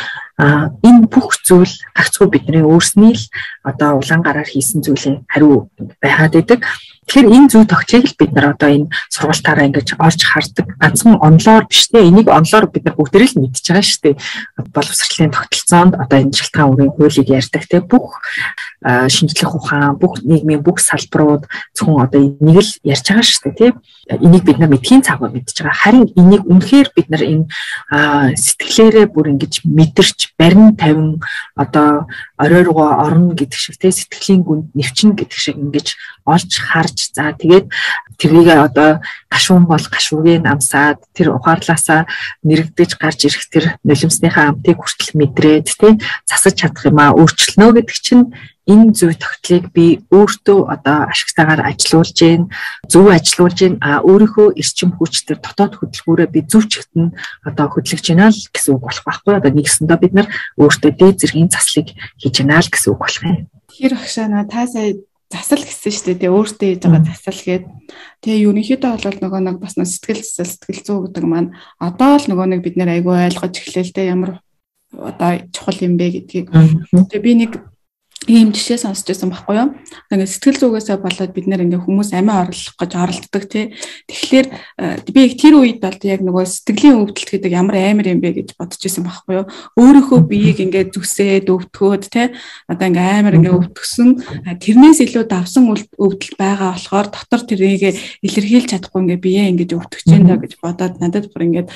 энэ бүх зүйл гагцгүй бидний өөрсний л одоо улаан гараар хийсэн зүйлээ хариу байгаад байдаг. Тэгэхээр энэ зүй тогтцыг л бид нар одоо энэ сургалтаараа ингэж орж хардаг. Ганцхан онлоор биш те энийг онлоор бид нар бүгдээ л мэдчихэж байгаа шүү дээ. Боловсролын тогтолцоонд одоо энэ шалтгаан үрийн хуулийг ярьдаг те бүх шинжлэх ухаан, бүх нийгмийн бүх салбарууд зөвхөн одоо энийг л ярьж байгаа шүү дээ те. Энийг бид нар мэдхийн цагаар мэдчихэж байгаа. Харин энийг үнэхээр бид нар энэ сэтгэлээрээ бүр ингэж мэдэрч барин тавин одоо орой руугаа орно гэдэг шиг те сэтгэлийн гүнд нэвчин гэдэг шиг ингэж олж харж за тэгээд тэрийг одоо гашуун бол гашуугийн амсаад тэр ухаарлаасаа нэрэгдэж гарч ирэх тэр нулимсныхаа амтыг хүртэл мэдрээд тий засаж чадах юм а өөрчлөнө гэдэг чинь энэ зүй тогтлыг би өөртөө одоо ашигтайгаар ажилуулж гин зөв ажилуулж гин а өөрийнхөө эрчим хүчтэй дотоод хөдөлгөөрөө би зөв чигтэн одоо хөдлөж гинэ л гэсэн үг болох байхгүй одоо нэгсэндээ бид нар өөртөө дээд зэргийн заслыг хийж гинэ л гэсэн үг болох юм. Тэр багшаа та сая засал гэсэн шүү дээ. Өөртөө хийж байгаа засал гээд. Тэгээ ерөнхийдөө бол нөгөө нэг бас сэтгэл засал, сэтгэл зүй гэдэг маань одоо л нөгөө нэг бид нэр айгүй ойлгож эхлэв л дээ ямар одоо чухал юм бэ гэдгийг. Тэгээ би нэг ийм жишээ сонсч байсан байхгүй юу? Ингээд сэтгэл зүгээсээ болоод бид нэр ингээ хүмүүс амиа орлох гэж оролддог тий. Тэгэхээр би тэр үед бол яг нөгөө сэтгэлийн өвдөлт гэдэг ямар амар юм бэ гэж бодож байсан байхгүй юу? Өөрийнхөө биеийг ингээ зүсээд өвтгөөд тий. Одоо ингээ амар ингээ өвтгсөн тэрнээс илүү давсан өвдөлт байгаа болохоор дотор тэрийг илэрхийлж чадахгүй ингээ биеэ ингээ өвтгөж जैन даа гэж бодоод надад бүр ингээ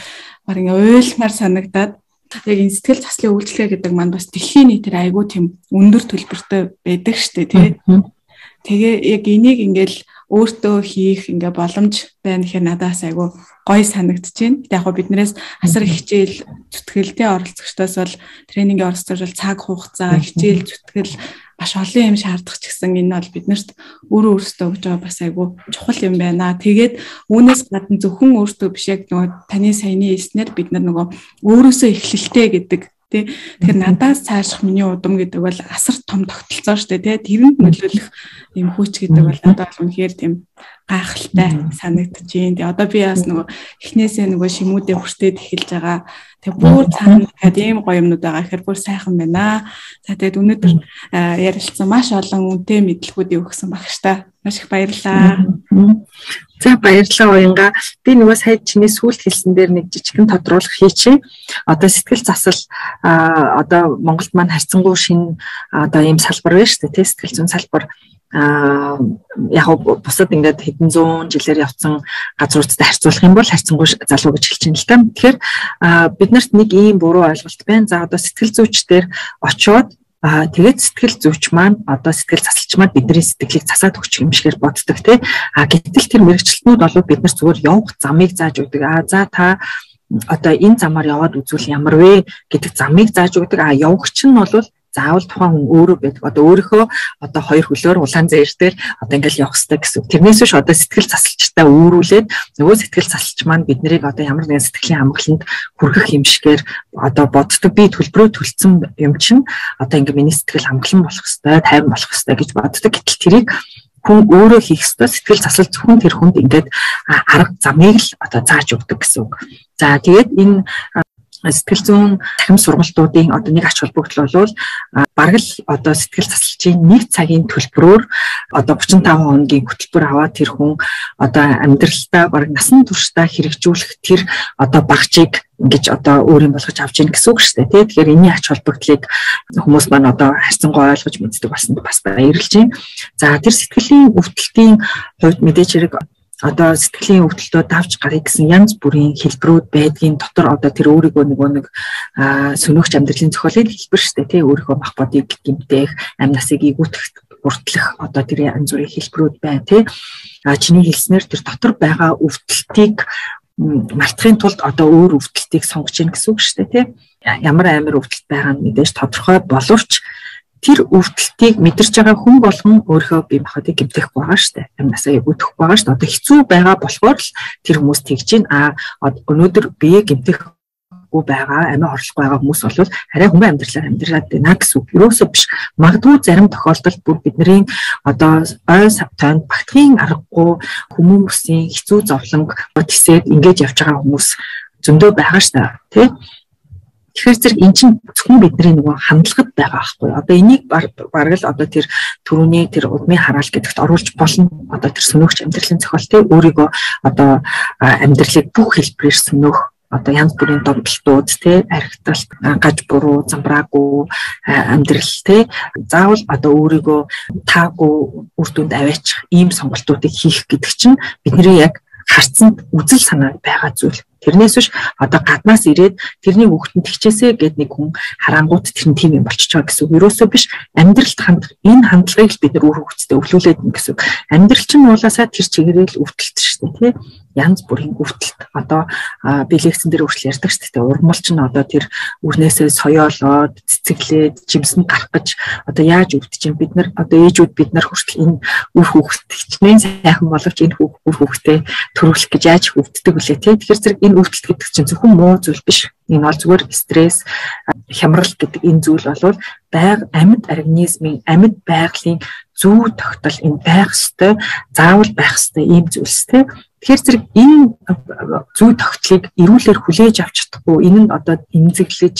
уйлмар санагдаад яг энэ сэтгэл заслын үйлчлэгээ гэдэг маань бас дэлхийн нийтээр айгүй тийм өндөр төлбөртэй байдаг шүү дээ тий. Тэгээ яг энийг ингээл өөртөө хийх ингээ боломж байна гэхээр надаас айгүй гоё санагдчихээн. Яг гоо биднээс асар хичээл зүтгэлтэй оролцогчдоос бол тренингийн оролцогч бол цаг хугацаа хичээл зүтгэл маш олон юм шаардах ч гэсэн энэ бол биднэрт өөрөөсөө өгж байгаа бас айгүй чухал юм байна. Тэгээд үүнээс гадна зөвхөн өөртөө биш яг нөгөө таны саяны хэлснээр бид нар нөгөө өөрөөсөө эхлэлтэй гэдэг тий. Тэгэхээр надаас цааших миний удам гэдэг бол асар том тогтолцоо шүү дээ тий. Тэрэнд нөлөөлөх юм хүч гэдэг бол надад бол үнэхээр тийм гайхалтай санагдаж байна. Тэгээ одоо би бас нөгөө эхнээсээ нөгөө шимүүдээ хүртээд эхэлж байгаа. Тэгээ бүр цаана гэдэг ийм гоё юмнууд байгаа гэхээр бүр сайхан байна. За тэгээд өнөөдөр ярилцсан маш олон үнэтэй мэдлэгүүдийг өгсөн багштай маш их баярлалаа. За баярлалаа уянга. Би нөгөө сая чиний сүүлд хэлсэн дээр нэг жижигхэн тодруулах хийчихье. Одоо сэтгэл засал одоо Монголд маань харьцангуй шин одоо ийм салбар байна шүү дээ. Сэтгэл зүйн салбар яг бусад ингээд хэдэн зуун жилээр явцсан газруудтай харьцуулах юм бол харьцангуй залуу гэж хэлж байна л та. Тэгэхээр биднэрт нэг ийм буруу ойлголт байна. За одоо сэтгэл зүйчдэр очоод тэгээд сэтгэл зүйч маань одоо сэтгэл засалч маань бидний сэтгэлийг засаад өгчих юм шигээр боддог тий. Гэтэл тэр мэрэгчлэтнүүд бол бид нар зүгээр явах замыг зааж өгдөг. За та одоо энэ замаар яваад үзвэл ямар вэ гэдэг замыг зааж өгдөг. Явагч нь бол заавал тухайн хүн өөрөө байдаг. Одоо өөрийнхөө одоо хоёр хөлөөр улаан зээр дээр одоо ингээл явах хэрэгтэй гэсэн. Тэрнээс биш одоо сэтгэл засалчтай өөрүүлээд нөгөө сэтгэл засалч маань бид нарыг одоо ямар нэгэн сэтгэлийн хамгаалалт хүргэх юм шигээр одоо боддог. Би төлбөрөө төлсөн юм чинь одоо ингээ миний сэтгэл хамгаалан болох хэрэгтэй, тайван болох хэрэгтэй гэж боддог. Гэтэл тэрийг хүн өөрөө хийх ёстой. Сэтгэл засал зөвхөн тэр хүнд ингээд арга замыг л одоо зааж өгдөг гэсэн үг. За тэгээд энэ сэтгэл зүйн дахин сургалтуудын одоо нэг ач холбогдол бол бараг л одоо сэтгэл засалчийн нэг цагийн төлбөрөөр одоо 35 хоногийн хөтөлбөр аваад тэр хүн одоо амьдралдаа бараг насан туршдаа хэрэгжүүлэх тэр одоо багцыг ингэж одоо өөрийн болгож авч ийн гэсэн үг шүү дээ тий. Тэгэхээр энэний ач холбогдлыг хүмүүс маань одоо харьцангуй ойлгож мэддэг болсонд бас баярлж байна. За тэр сэтгэлийн өвдөлтийн хувьд мэдээж хэрэг одоо сэтгэлийн өвдөлтөд давж гарыг гэсэн янз бүрийн хэлбэрүүд байдгийн дотор одоо тэр өөрийгөө нөгөө нэг сөнөөгч амьдралын зохиолын хэлбэр шүү дээ тий. Өөрийнхөө мах бодыг гэмтэх, амь насыг игүүтэх бүртлэх одоо тэр янз бүрийн хэлбэрүүд байна тий. Чиний хэлснээр тэр дотор байгаа өвдөлтийг мартахын тулд одоо өөр өвдөлтийг сонгож ийн гэсэн үг шүү дээ тий. Ямар амар өвдөлт байгаа нь мэдээж тодорхой боловч тэр өвдөлтийг мэдэрч байгаа хүн болгон өөрийнхөө бие махбодыг гэмтэх байгаа шүү дээ. Амнасаа өвдөх байгаа шүү дээ. Одоо хэцүү байгаа болохоор л тэр хүмүүс тэгж чинь өнөөдөр бие гэмтэх байгаа амиа хорлох байгаа хүмүүс бол арай хүмүүс амьдралаар амьдраад байна гэсэн үг. Ерөөсөө биш. Магадгүй зарим тохиолдолд бүр бидний одоо ой савтанд багтахын аргагүй хүмүүсийн хэцүү зовлонг тисээд ингэж явж байгаа хүмүүс зөндөө байгаа шүү дээ. Тэ? Тэгэхээр зэрэг эн чинь зөвхөн бидний нөгөө хандлагад байгаа байхгүй. Одоо энийг бараг л одоо тэр түрүүний тэр удмын хараал гэдэгт оруулж болно. Одоо тэр сөнөөгч амьдралын зохиолтой өөрийгөө одоо амьдралыг бүх хэлбэрээр сөнөөх одоо янз бүрийн донтолтууд тий архиталт гаж буруу замбраагүй амьдрал тий заавал одоо өөрийгөө таагүй үр дүнд аваачих ийм сонголтуудыг хийх гэдэг чинь бидний яг харцанд үзэл санаа байгаа зүйл. Тэрнээс биш одоо гаднаас ирээд тэрний хүүхдэнд хичээсэ гэд нэг хүн харангууд тэр нь тийм юм болчихж байгаа гэсэн үг. Ерөөсөө биш амьдралд хандах энэ хандлагыг л бид нар өөр хүүхдэд өвлүүлээд байна гэсэн үг. Амьдрал чинь уулаасаа тэр чигээрэл өвдөлт шүү дээ тий. Янз бүрийн өвдөлт одоо би лекцэн дээр хүртэл ярьдаг шүү дээ. Ургамал чинь одоо тэр үрнээсээ соёолоод цэцэглээд жимсэнд гарах гэж одоо яаж өвдөж юм бид нар одоо ээжүүд бид нар хүртэл энэ үр хүүхдэд хичнээн сайхан боловч энэ үр хүүхдээ төрүүлэх гэж яаж өвддөг вүлээ тий. Тэгэхээр зэрэг энэ өвдөлт гэдэг чинь зөвхөн муу зүйл биш. Энэ бол зүгээр стресс, хямрал гэдэг энэ зүйл болвол амьд организмын амьд байгалийн зүй тогтол энэ байх ёстой, заавал байх ёстой ийм зүйлс тий. Тэгэхээр зэрэг энэ зүй тогтлыг эрүүлэр хүлээж авч чадахгүй энэ нь одоо эмзэглэж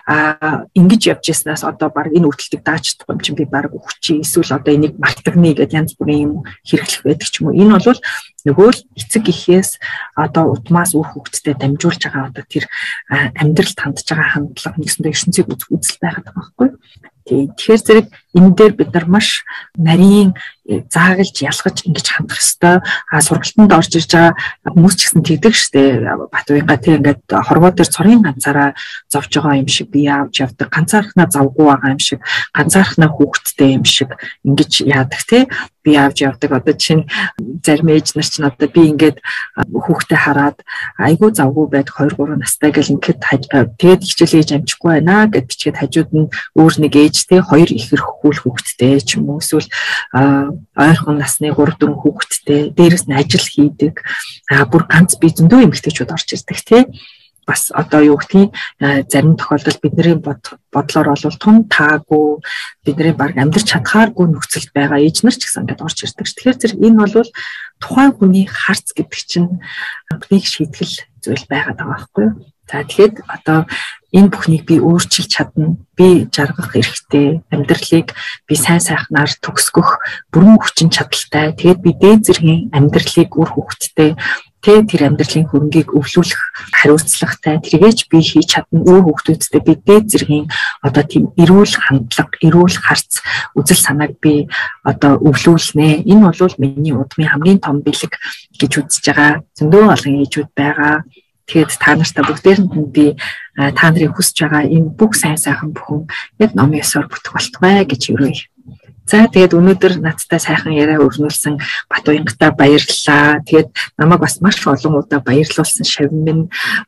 ингэж явж яснаас одоо баг энэ өвдөлтийг дааж чадахгүй юм чинь би баг өгчий эсвэл одоо энийг мартагны гэдэг янз бүрийн юм хэрэглэх байдаг ч юм уу. Энэ бол нөгөө л эцэг эхээс одоо удмаас үр хүүхдэд дамжуулж байгаа одоо тэр амьдралд хандж байгаа хандлага нэгсэндээ ертөнцийг үзэл байгаад байгаа байхгүй. Тэгэхээр зэрэг энэ дээр бид нар маш нарийн заагалж ялгаж ингэж хандах ёстой. Сургалтанд орж ирж байгаа хүмүүс ч гэсэн тэгдэг штэ. Батуйнгаа тэг ингээд хорвоо дээр цорын ганцаараа зовж байгаа юм шиг би явж явдаг. Ганцаархнаа завгүй байгаа юм шиг, ганцаархнаа хүүхэдтэй юм шиг ингэж яадаг те. Би явж явдаг. Одоо чинь зарим ээж нар чинь одоо би ингээд хүүхдээ хараад айгүй завгүй байдаг 2 3 настай гэл ингээд тэгээд хичээл ээж амжихгүй байна гэд бичгээд хажууд нь өөр нэг ээж те 2 ихэр хөл хүүхэдтэй ч юм уу эсвэл ойрхон насны 3 4 хүүхэдтэй дээрэс нь ажил хийдэг бүр ганц бие зөндөө эмэгтэйчүүд орж ирдэг тий. Бас одоо юу гэдгийг зарим тохиолдолд бидний бодлоор бол тун таагүй бидний баг амьдрч чадхааргүй нөхцөлд байгаа ээж нар ч гэсэн ингээд орж ирдэг. Тэгэхээр зэрэг энэ бол тухайн хүний харц гэдэг чинь бүхнийг шийтгэл зүйл байгаад байгаа байхгүй юу? За тэгэхэд одоо энэ бүхнийг би өөрчилж чадна. Би жаргах эрхтэй, амьдралыг би сайн сайхнаар төгсгөх бүрэн хүчин чадалтай. Тэгээд би дээд зэргийн амьдралыг үр хүүхэдтэй тэр амьдралын хөрөнгийг өвлүүлэх хариуцлагатай. Тэргээч би хийж чадна. Үр хүүхдүүдтэй би дээд зэргийн одоо тийм эрүүл хандлага, эрүүл харц, үзэл санааг би одоо өвлүүлнэ. Энэ бол миний удмын хамгийн том бэлэг гэж үзэж байгаа. Зөндөө олон ээжүүд байгаа. Тэгээд та нартай бүгдээрэнд нь би та нарын хүсэж байгаа энэ бүх сайн сайхан бүхэн яг номын ёсоор бүтэх болтугай гэж өрөөе. За тэгээд өнөөдөр надтай сайхан яриа өрнүүлсэн Батуйнгатаа баярлалаа. Тэгээд намайг бас маш олон удаа баярлуулсан шавин минь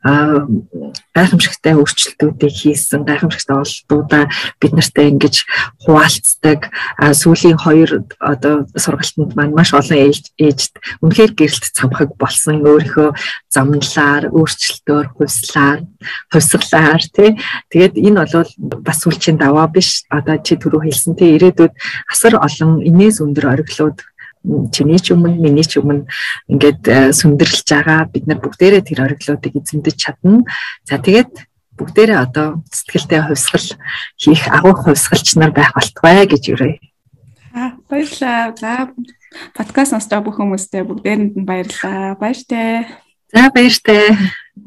гайхамшигтай өөрчлөлтүүдийг хийсэн, гайхамшигтай ололтуудаа бид нартай ингэж хуваалцдаг. Сүүлийн 2 одоо сургалтанд маань маш олон ээжд үнэхээр гэрэлт цамхаг болсон. Өөрийнхөө замналаар, өөрчлөлтөөр, хувьсгалаар тий. Тэгээд энэ бол бас сүлжээний даваа биш. Одоо чи түрүү хэлсэн тий ирээдүйд асар олон инээс өндөр ориглууд чиний ч өмнө миний ч өмнө ингээд сүндэрлж байгаа. Бид нар бүгдээрээ тэр ориглуудыг эзэмдэж чадна. За тэгээд бүгдээрээ одоо сэтгэлтэй хувьсгал хийх агуу хувьсгалч нар байх болтугай гэж өрөөе. Баярлалаа. За подкаст сонсож байгаа бүх хүмүүстээ бүгдээрэнд нь баярлалаа. Баяртай. За баяртай.